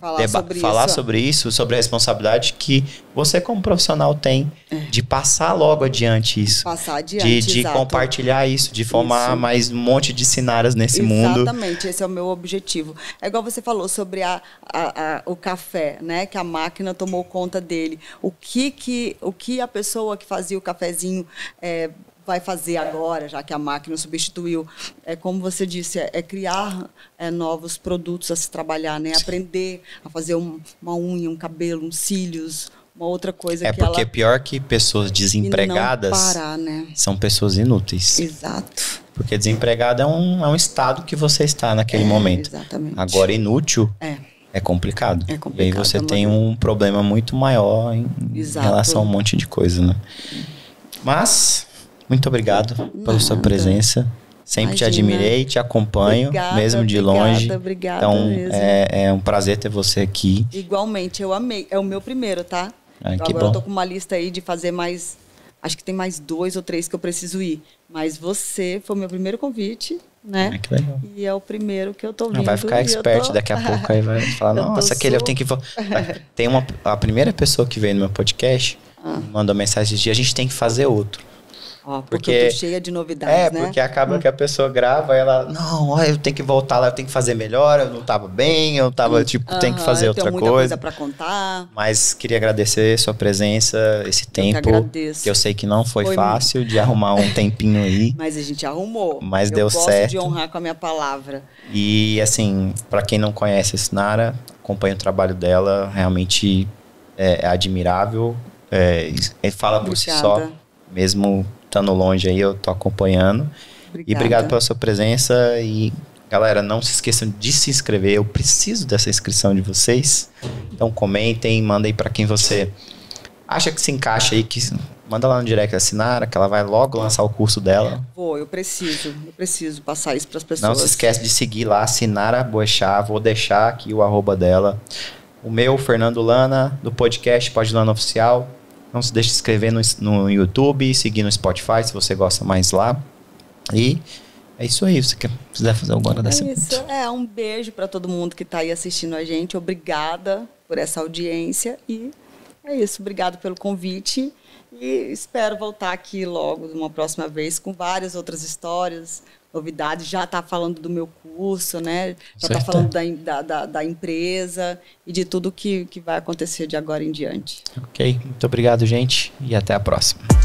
falar sobre isso, sobre a responsabilidade que você como profissional tem de passar logo adiante isso. Passar adiante, de compartilhar isso, de formar mais um monte de sinaras nesse mundo. Exatamente, esse é o meu objetivo. É igual você falou sobre o café, né? Que a máquina tomou conta dele. O que a pessoa que fazia o cafezinho vai fazer agora, já que a máquina substituiu, como você disse, criar novos produtos a se trabalhar, né? Aprender a fazer uma unha, um cabelo, uns cílios, uma outra coisa que porque pior que pessoas desempregadas são pessoas inúteis. Exato. Porque desempregado é um estado que você está naquele momento. Exatamente. Agora, inútil é complicado. E aí você tem um problema muito maior em relação a um monte de coisa, né? Mas... muito obrigado pela sua presença. Sempre te admirei, te acompanho, mesmo de longe. Obrigada então, mesmo. É um prazer ter você aqui. Igualmente, eu amei. É o meu primeiro, tá? Agora eu tô com uma lista aí de fazer mais... acho que tem mais 2 ou 3 que eu preciso ir. Mas você foi o meu primeiro convite, né? Que legal. E é o primeiro que eu tô vindo. Vai ficar expert daqui a pouco. Aí vai falar, nossa, aquele eu tenho que... Tem a primeira pessoa que veio no meu podcast, mandou mensagem de dia, a gente tem que fazer outro. Porque eu tô cheia de novidades, né? Porque acaba que a pessoa grava e ela... não, eu tenho que voltar lá, eu tenho que fazer melhor, eu não tava bem, eu tava, tenho que fazer outra coisa. Tenho muita coisa pra contar. Mas queria agradecer sua presença, esse tempo. Que eu sei que não foi fácil de arrumar um tempinho aí. Mas a gente arrumou. Mas deu certo. Eu gosto de honrar com a minha palavra. E, assim, pra quem não conhece a Sinara, acompanha o trabalho dela, realmente é admirável. Fala por si só, mesmo... estando longe aí, eu tô acompanhando. Obrigada. E obrigado pela sua presença. E, galera, não se esqueçam de se inscrever. Eu preciso dessa inscrição de vocês. Então, comentem, mandem para quem você acha que se encaixa aí. Manda lá no direct da Sinara, que ela vai logo lançar o curso dela. Eu preciso passar isso para as pessoas. Não se esquece de seguir lá, Sinara Boechat. Vou deixar aqui o @ dela. O meu, Fernando Lana, do podcast Pode Lana Oficial. Não se deixe de se inscrever no YouTube, seguir no Spotify, se você gosta mais lá. E é isso aí. Se você quiser fazer alguma dessa isso. Um beijo para todo mundo que está aí assistindo a gente. Obrigada por essa audiência. E é isso. Obrigado pelo convite. E espero voltar aqui logo, uma próxima vez, com várias outras histórias, novidades. Já está falando do meu curso, né? Já está falando da empresa e de tudo que vai acontecer de agora em diante. Ok. Muito obrigado, gente. E até a próxima.